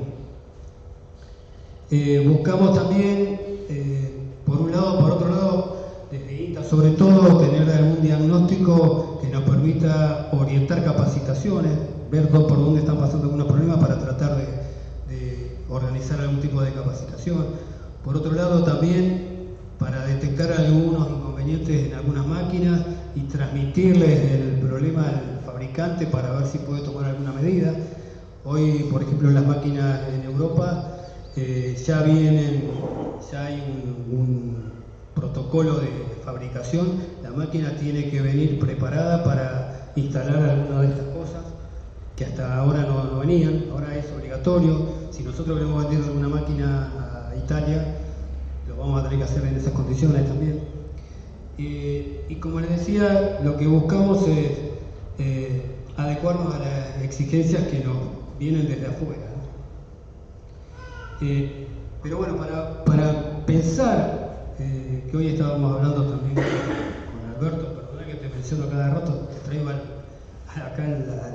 Buscamos también, por un lado, por otro lado, desde INTA sobre todo, tener algún diagnóstico que nos permita orientar capacitaciones, ver por dónde están pasando algunos problemas para tratar de organizar algún tipo de capacitación. Por otro lado, también para detectar algunos inconvenientes en algunas máquinas y transmitirles el problema al fabricante para ver si puede tomar alguna medida. Hoy, por ejemplo, en las máquinas en Europa ya hay un protocolo de fabricación. La máquina tiene que venir preparada para instalar alguna de estas cosas que hasta ahora no venían. Ahora es obligatorio. Si nosotros queremos vender alguna máquina a Italia, lo vamos a tener que hacer en esas condiciones también. Y como les decía, lo que buscamos es adecuarnos a las exigencias que nos vienen desde afuera. Pero bueno, para pensar, que hoy estábamos hablando también con Alberto, perdona que te menciono cada rato, te traigo acá en la...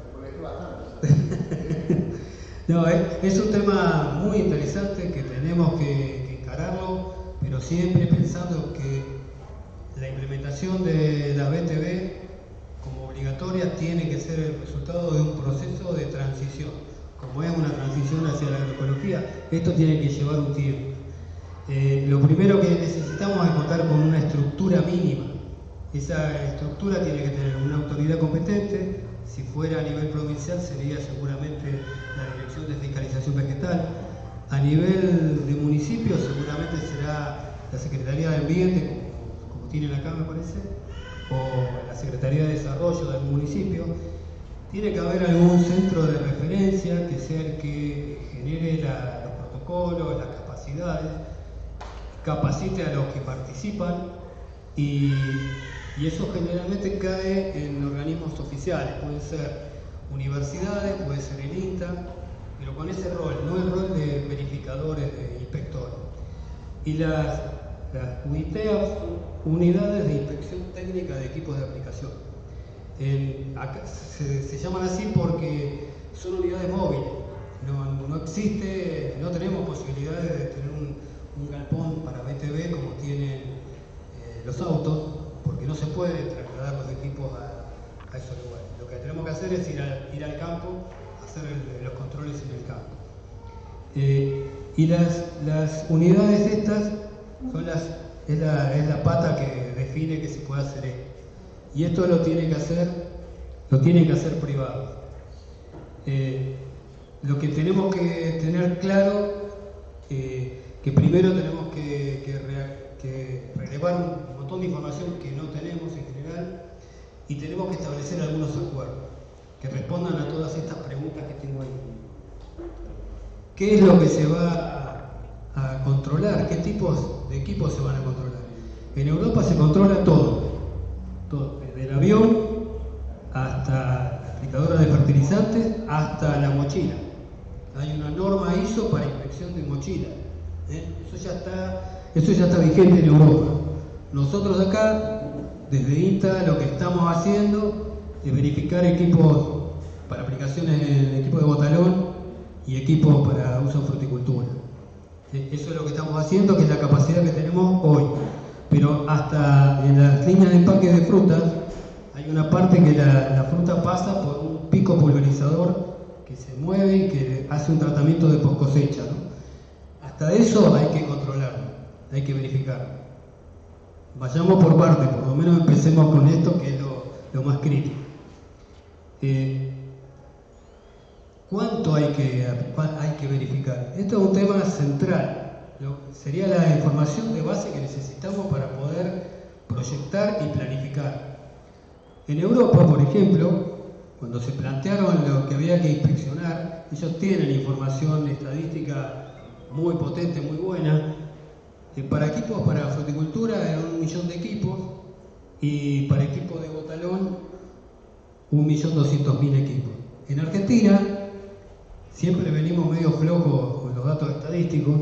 No, es un tema muy interesante que tenemos que encararlo, pero siempre pensando que la implementación de la BTV como obligatoria tiene que ser el resultado de un proceso de transición. Como es una transición hacia la agroecología, esto tiene que llevar un tiempo. Lo primero que necesitamos es contar con una estructura mínima. Esa estructura tiene que tener una autoridad competente. Si fuera a nivel provincial sería seguramente la Dirección de Fiscalización Vegetal. A nivel de municipio seguramente será la Secretaría de Ambiente, como tienen acá me parece, o la Secretaría de Desarrollo del municipio. Tiene que haber algún centro de referencia que sea el que genere los protocolos, las capacidades, capacite a los que participan y eso generalmente cae en organismos oficiales, pueden ser universidades, puede ser el INTA, pero con ese rol, no el rol de verificadores, de inspectores. Y las UITEAF, unidades de inspección técnica de equipos de aplicación. Acá se llaman así porque son unidades móviles, no existe, no tenemos posibilidades de tener un galpón para BTV como tienen los autos, porque no se puede trasladar los equipos a esos lugares. Lo que tenemos que hacer es ir al campo, hacer los controles en el campo. Y las unidades estas son es la pata que define que se puede hacer esto. Y esto lo tienen que hacer privados. Lo que tenemos que tener claro que primero tenemos que relevar un montón de información que no tenemos en general y tenemos que establecer algunos acuerdos que respondan a todas estas preguntas que tengo ahí. ¿Qué es lo que se va a controlar? ¿Qué tipos de equipos se van a controlar? En Europa se controla todo, desde el avión hasta la aplicadora de fertilizantes hasta la mochila. Hay una norma ISO para inspección de mochila. Eso ya está vigente en Europa. Nosotros acá, desde INTA, lo que estamos haciendo es verificar equipos para aplicaciones en equipos de botalón y equipos para uso en fruticultura. Eso es lo que estamos haciendo, que es la capacidad que tenemos hoy. Pero hasta en las líneas de empaque de frutas hay una parte que la fruta pasa por un pico pulverizador que se mueve y que hace un tratamiento de post cosecha, ¿no? Hasta eso hay que controlarlo, hay que verificarlo. Vayamos por parte, por lo menos empecemos con esto que es lo más crítico. ¿Cuánto hay que verificar? Esto es un tema central. Sería la información de base que necesitamos para poder proyectar y planificar. En Europa, por ejemplo, cuando se plantearon lo que había que inspeccionar, ellos tienen información estadística muy potente, muy buena. Para equipos, para fruticultura eran 1 millón de equipos, y para equipos de botalón 1.200.000 equipos. En Argentina siempre venimos medio flojos con los datos estadísticos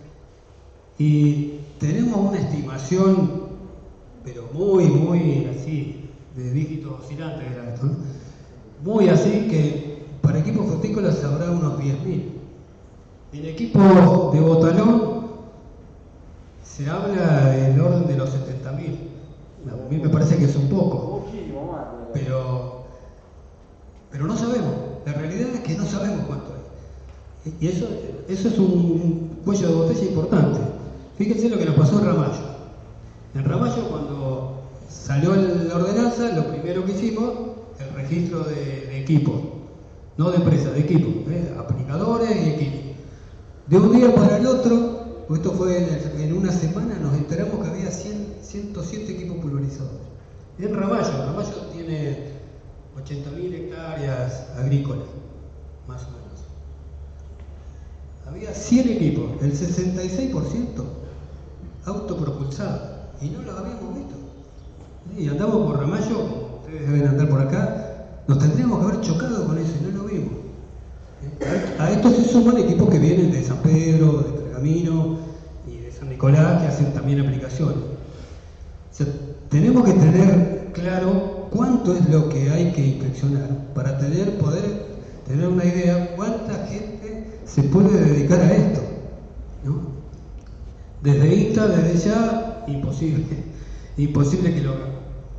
y tenemos una estimación, pero muy así, de dígitos oscilantes era esto, ¿no? Muy así, que para equipos frutícolas habrá unos 10.000. En equipos de botalón se habla del orden de los 70.000. A mí me parece que es un poco, pero no sabemos. La realidad es que no sabemos cuánto hay. Y eso es un cuello de botella importante. Fíjense lo que nos pasó en Ramallo. En Ramallo, cuando salió la ordenanza, lo primero que hicimos, el registro de equipos, no de empresas, de equipos, aplicadores y equipos. De un día para el otro, esto fue en una semana, nos enteramos que había 107 equipos pulverizadores. En Ramallo tiene 80.000 hectáreas agrícolas, más o menos. Había 100 equipos, el 66% autopropulsados, y no los habíamos visto. Y andamos por Ramallo, como ustedes deben andar por acá, nos tendríamos que haber chocado con eso y no lo vimos. A esto se suman equipos que vienen de San Pedro, de Pergamino y de San Nicolás, que hacen también aplicaciones. O sea, tenemos que tener claro cuánto es lo que hay que inspeccionar para poder tener una idea cuánta gente se puede dedicar a esto, ¿no? Desde INTA, desde ya, imposible que lo hagan.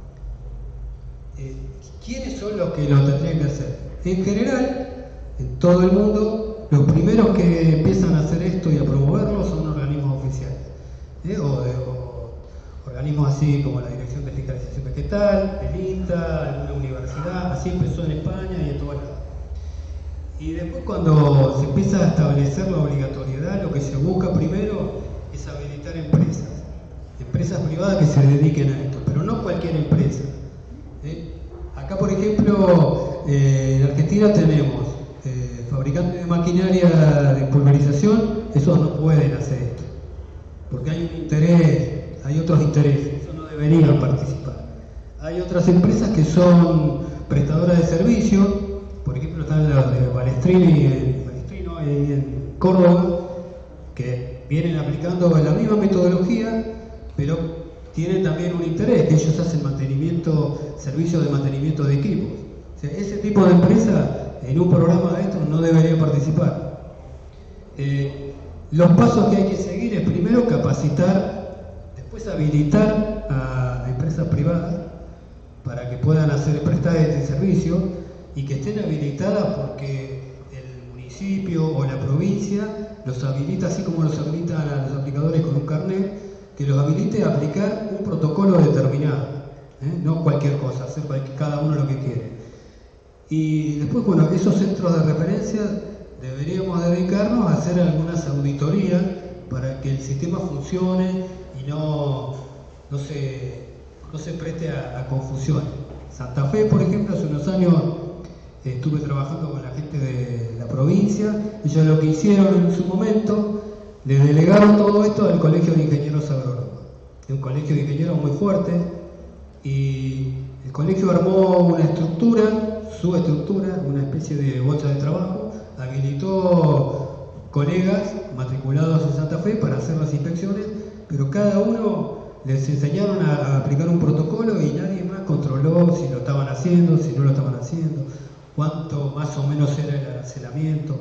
¿Quiénes son los que lo tendrían que hacer? En general, en todo el mundo, los primeros que empiezan a hacer esto y a promoverlo son organismos oficiales, o organismos así como la Dirección de Fiscalización Vegetal, el INTA, alguna universidad. Así empezó en España y en todas lados. Y después, cuando se empieza a establecer la obligatoriedad, lo que se busca primero es habilitar empresas privadas que se dediquen a esto, pero no cualquier empresa. Acá, por ejemplo, en Argentina tenemos fabricantes de maquinaria de pulverización. Esos no pueden hacer esto, porque hay un interés, hay otros intereses, eso no deberían participar. Hay otras empresas que son prestadoras de servicios, por ejemplo están las de Balestrini en Córdoba, que vienen aplicando la misma metodología, pero tienen también un interés, que ellos hacen servicios de mantenimiento de equipos. O sea, ese tipo de empresa en un programa de estos no debería participar. Los pasos que hay que seguir es primero capacitar, después habilitar a empresas privadas para que puedan prestar este servicio y que estén habilitadas porque el municipio o la provincia los habilita, así como los habilitan a los aplicadores con un carnet, que los habilite a aplicar un protocolo determinado, no cualquier cosa, hacer cada uno lo que quiere. Y después, bueno, esos centros de referencia deberíamos dedicarnos a hacer algunas auditorías para que el sistema funcione y no se preste a confusiones. Santa Fe, por ejemplo, hace unos años estuve trabajando con la gente de la provincia. Ellos lo que hicieron en su momento, le delegaron todo esto al Colegio de Ingenieros Agrónomos, un colegio de ingenieros muy fuerte, y el colegio armó una su estructura, una especie de bolsa de trabajo, habilitó colegas matriculados en Santa Fe para hacer las inspecciones, pero cada uno les enseñaron a aplicar un protocolo y nadie más controló si lo estaban haciendo, si no lo estaban haciendo, cuánto más o menos era el aracelamiento.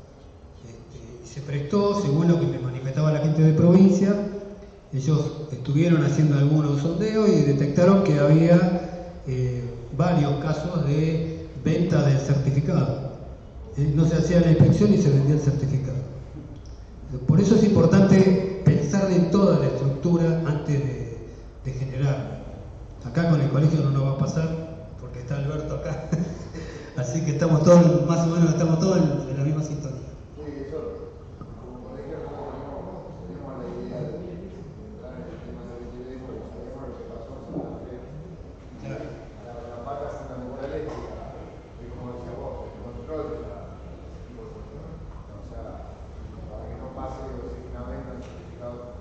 Se prestó, según lo que me manifestaba la gente de provincia, ellos estuvieron haciendo algunos sondeos y detectaron que había varios casos de venta del certificado. No se hacía la inspección y se vendía el certificado. Por eso es importante pensar en toda la estructura antes de generar. Acá con el colegio no nos va a pasar porque está Alberto acá. Así que estamos todos, más o menos, en la misma sintonía. como decía vos, el control de la tipo de control. O sea, para que no pase una venta certificado.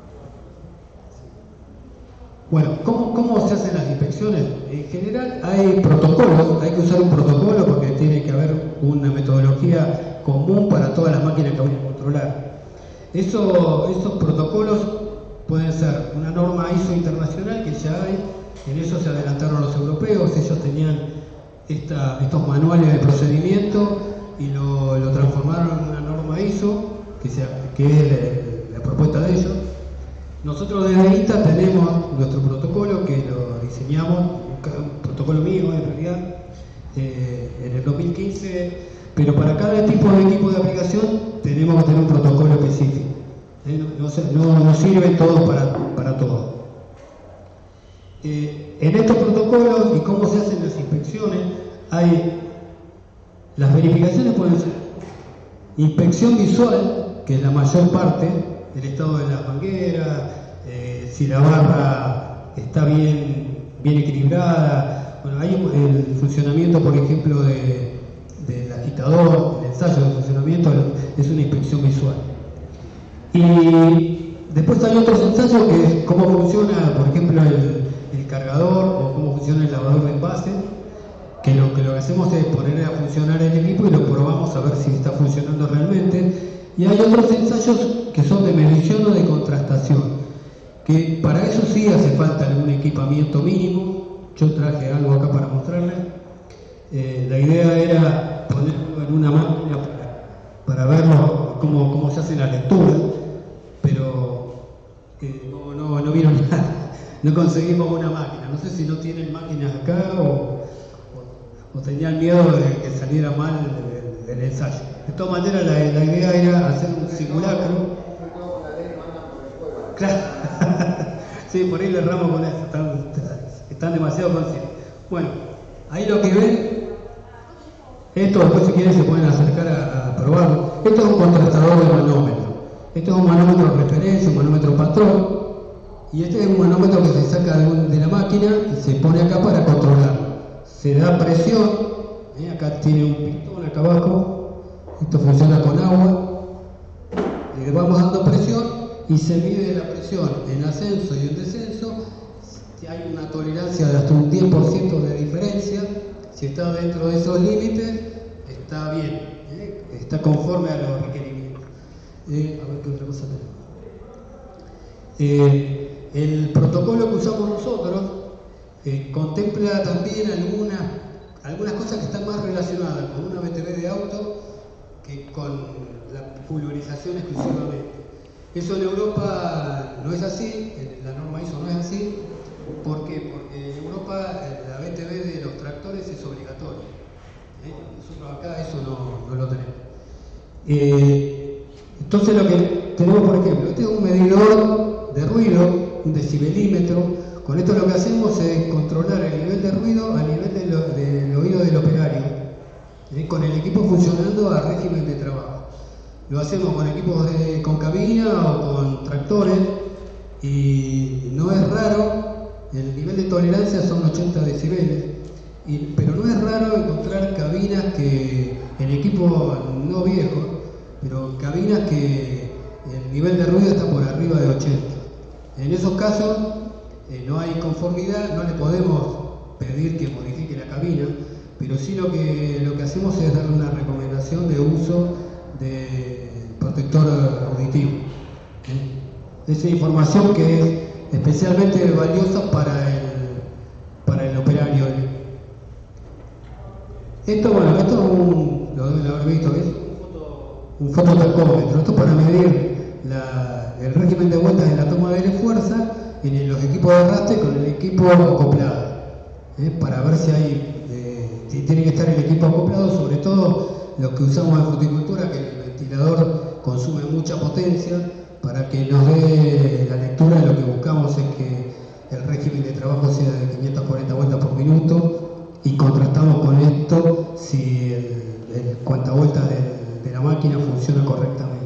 Bueno, ¿cómo se hacen las inspecciones? En general hay protocolos, hay que usar un protocolo porque tiene que haber una metodología común para todas las máquinas que voy a controlar. Esos protocolos pueden ser una norma ISO internacional que ya hay, en eso se adelantaron los europeos, ellos tenían estos manuales de procedimiento y lo transformaron en una norma ISO, que es la propuesta de ellos. Nosotros desde INTA tenemos nuestro protocolo que lo diseñamos, un protocolo mío en realidad, en el 2015, pero para cada tipo de aplicación tenemos que tener un protocolo específico. No sirven todos para todo. En estos protocolos y cómo se hacen las inspecciones, las verificaciones pueden ser inspección visual, que es la mayor parte, el estado de las mangueras, si la barra está bien equilibrada. Bueno, hay el funcionamiento, por ejemplo, del agitador, el ensayo de funcionamiento es una inspección visual. Y después hay otros ensayos que es cómo funciona, por ejemplo, el cargador o cómo funciona el lavador de envase, que lo que hacemos es poner a funcionar el equipo y lo probamos a ver si está funcionando realmente. Y hay otros ensayos que son de medición o de contrastación, que para eso sí hace falta algún equipamiento mínimo. Yo traje algo acá para mostrarles. La idea era ponerlo en una máquina para ver cómo se hace la lectura, pero no vieron nada, no conseguimos una máquina. No sé si no tienen máquinas acá o tenían miedo de que saliera mal el ensayo. De todas maneras, la idea era hacer un simulacro. Claro. Sí, por ahí le erramos con eso, están demasiado conscientes. Bueno, ahí lo que ven, esto después si quieren se pueden acercar a probarlo. Esto es un contrastador de manómetro. Esto es un manómetro de referencia, un manómetro patrón, y este es un manómetro que se saca de la máquina y se pone acá para controlarlo. Se da presión, acá tiene un pistón acá abajo, esto funciona con agua, le vamos dando presión y se mide la presión en ascenso y en descenso. Si hay una tolerancia de hasta un 10% de diferencia, si está dentro de esos límites, está bien, está conforme a los requerimientos. A ver qué otra cosa tenemos. El protocolo que usamos nosotros contempla también algunas cosas que están más relacionadas con una BTV de auto que con la pulverización exclusivamente. Eso en Europa no es así, la norma ISO no es así. ¿Por qué? Porque en Europa la BTV de los tractores es obligatoria. Nosotros acá eso no lo tenemos. Entonces lo que tenemos, por ejemplo, este es un medidor de ruido, un decibelímetro. Con esto lo que hacemos es controlar el nivel de ruido a nivel del oído del operario, con el equipo funcionando a régimen de trabajo. Lo hacemos con equipos con cabina o con tractores y no es raro, el nivel de tolerancia son 80 decibeles, pero no es raro encontrar cabinas en equipo no viejos, pero cabinas que el nivel de ruido está por arriba de 80. En esos casos no hay conformidad, no le podemos pedir que modifique la cabina, pero sí lo que hacemos es darle una recomendación de uso de protector auditivo. Esa información que es especialmente valiosa para el operario. Esto lo deben haber visto, es un fototacómetro. Esto para medir el régimen de vueltas en la toma de fuerza en los equipos de arrastre con el equipo acoplado, para ver si tiene que estar el equipo acoplado, sobre todo los que usamos en fruticultura, que el ventilador consume mucha potencia. Para que nos dé la lectura, lo que buscamos es que el régimen de trabajo sea de 540 vueltas por minuto y contrastamos con esto si el cuentavueltas de la máquina funciona correctamente.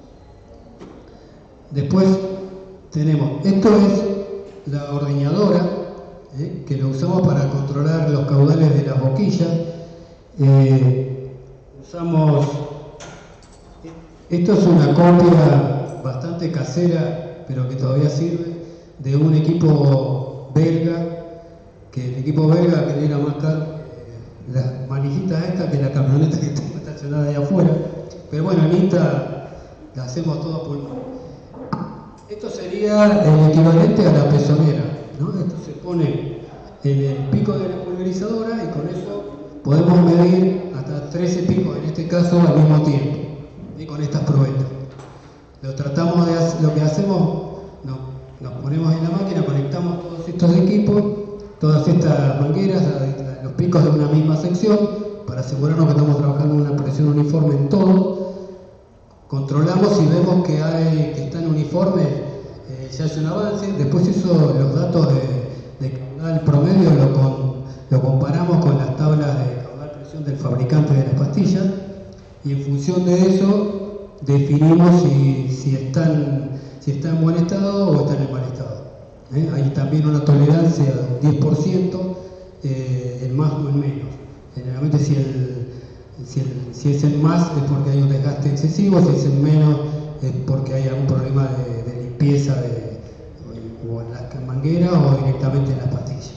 Después tenemos, esto es la ordeñadora, que lo usamos para controlar los caudales de las boquillas. Usamos, esto es una copia bastante casera, pero que todavía sirve, de un equipo belga, que el equipo belga que era más caro, las manijitas estas que la camioneta que tengo estacionada ahí afuera, pero bueno, en INTA la hacemos todo a pulmón. Esto sería el equivalente a la pezonera, ¿no? Esto se pone en el pico de la pulverizadora y con eso podemos medir hasta 13 picos, en este caso al mismo tiempo, y con estas probetas. Lo que hacemos, nos ponemos en la máquina, conectamos todos estos equipos, todas estas mangueras, los picos de una misma sección, para asegurarnos que estamos trabajando en una presión uniforme en todo. Controlamos y vemos que están uniformes, ya es un avance. Después los datos de caudal promedio lo comparamos con las tablas de caudal presión del fabricante de las pastillas, y en función de eso definimos si están en buen estado o están en mal estado. Hay también una tolerancia del 10%, en más o en menos. Generalmente si es en más es porque hay un desgaste excesivo, si es en menos es porque hay algún problema de limpieza o en las mangueras o directamente en las pastillas.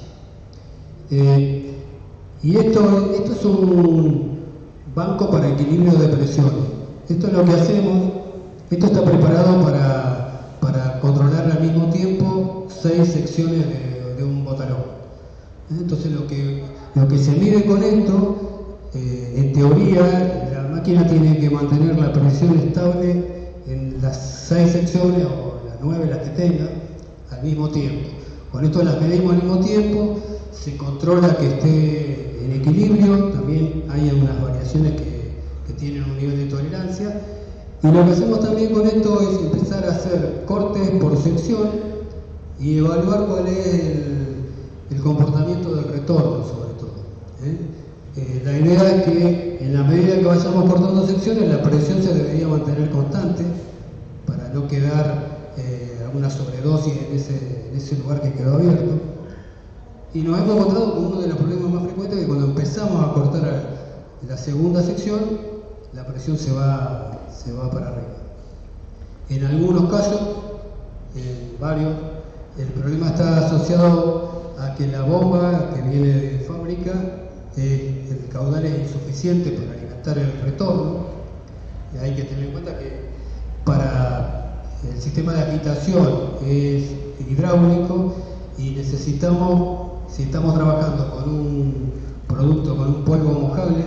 Y esto es un banco para equilibrio de presiones. Esto es lo que hacemos. Esto está preparado para controlar al mismo tiempo 6 secciones de un botalón. Entonces lo que se mide con esto, en teoría, la máquina tiene que mantener la presión estable en las 6 secciones o las 9 las que tenga al mismo tiempo. Con esto las medimos al mismo tiempo, se controla que esté en equilibrio, también hay algunas variaciones que tienen un nivel de tolerancia. Y lo que hacemos también con esto es empezar a hacer cortes por sección y evaluar cuál es el comportamiento del retorno, sobre todo. La idea es que en la medida que vayamos cortando secciones, la presión se debería mantener constante para no quedar alguna sobredosis en ese lugar que quedó abierto. Y nos hemos encontrado con uno de los problemas más frecuentes, que cuando empezamos a cortar la segunda sección, la presión se va para arriba. En algunos casos, en varios, el problema está asociado a que la bomba que viene de fábrica, el caudal es insuficiente para alimentar el retorno. Y hay que tener en cuenta que para el sistema de agitación es hidráulico y necesitamos, si estamos trabajando con un producto, con un polvo mojable,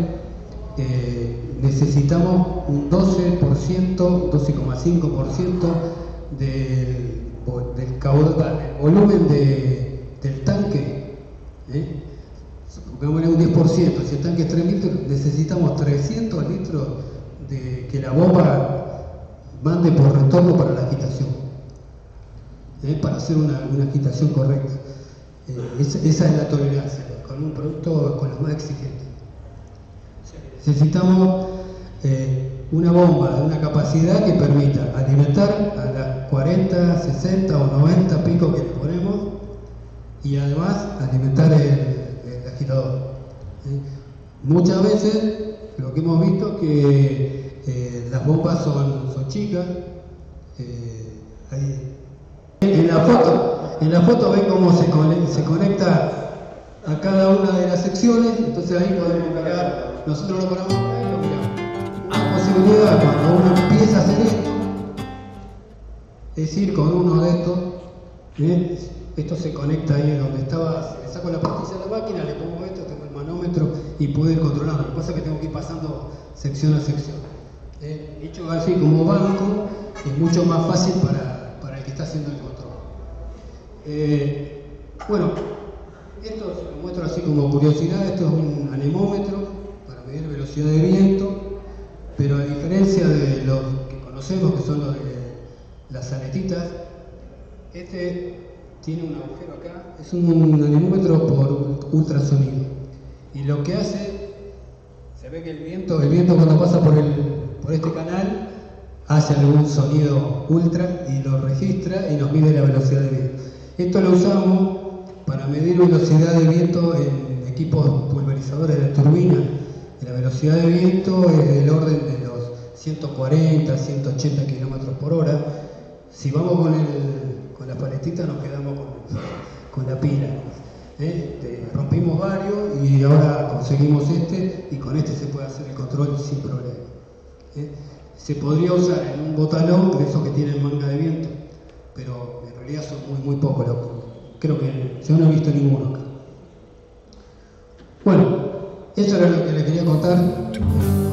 necesitamos un 12%, 12,5% del caudal, del volumen del tanque. Pongámosle un 10%, si el tanque es 3 litros, necesitamos 300 litros de que la bomba mande por retorno para la agitación, para hacer una agitación correcta. Esa es la tolerancia, con un producto con los más exigentes. Necesitamos una bomba de una capacidad que permita alimentar a las 40, 60 o 90 picos que le ponemos y además alimentar el agitador. Muchas veces lo que hemos visto es que las bombas son chicas. En la foto ven cómo se conecta a cada una de las secciones, entonces ahí podemos mirar. Nosotros lo ponemos ahí, lo miramos. Una posibilidad cuando uno empieza a hacer esto es ir con uno de estos. Esto se conecta ahí donde estaba. Le saco la pastilla de la máquina, le pongo esto, tengo el manómetro y puedo ir controlando. Lo que pasa es que tengo que ir pasando sección a sección. Hecho así como banco, es mucho más fácil para el que está haciendo el control. Bueno, esto se lo muestro así como curiosidad. Esto es un anemómetro para medir velocidad de viento, pero a diferencia de los que conocemos, que son los de las aletitas, este tiene un agujero acá. Es un anemómetro por ultrasonido, y lo que hace, se ve que el viento cuando pasa por este canal hace algún sonido ultra y lo registra y nos mide la velocidad de viento. Esto lo usamos para medir velocidad de viento en equipos pulverizadores de turbina, La velocidad de viento es del orden de los 140, 180 kilómetros por hora. Si vamos con la paletita nos quedamos con la pila. Rompimos varios y ahora conseguimos este, y con este se puede hacer el control sin problema. Se podría usar en un botalón de esos que tienen manga de viento, pero en realidad son muy pocos. Creo que yo no he visto ninguno acá. Bueno, eso era lo que les quería contar.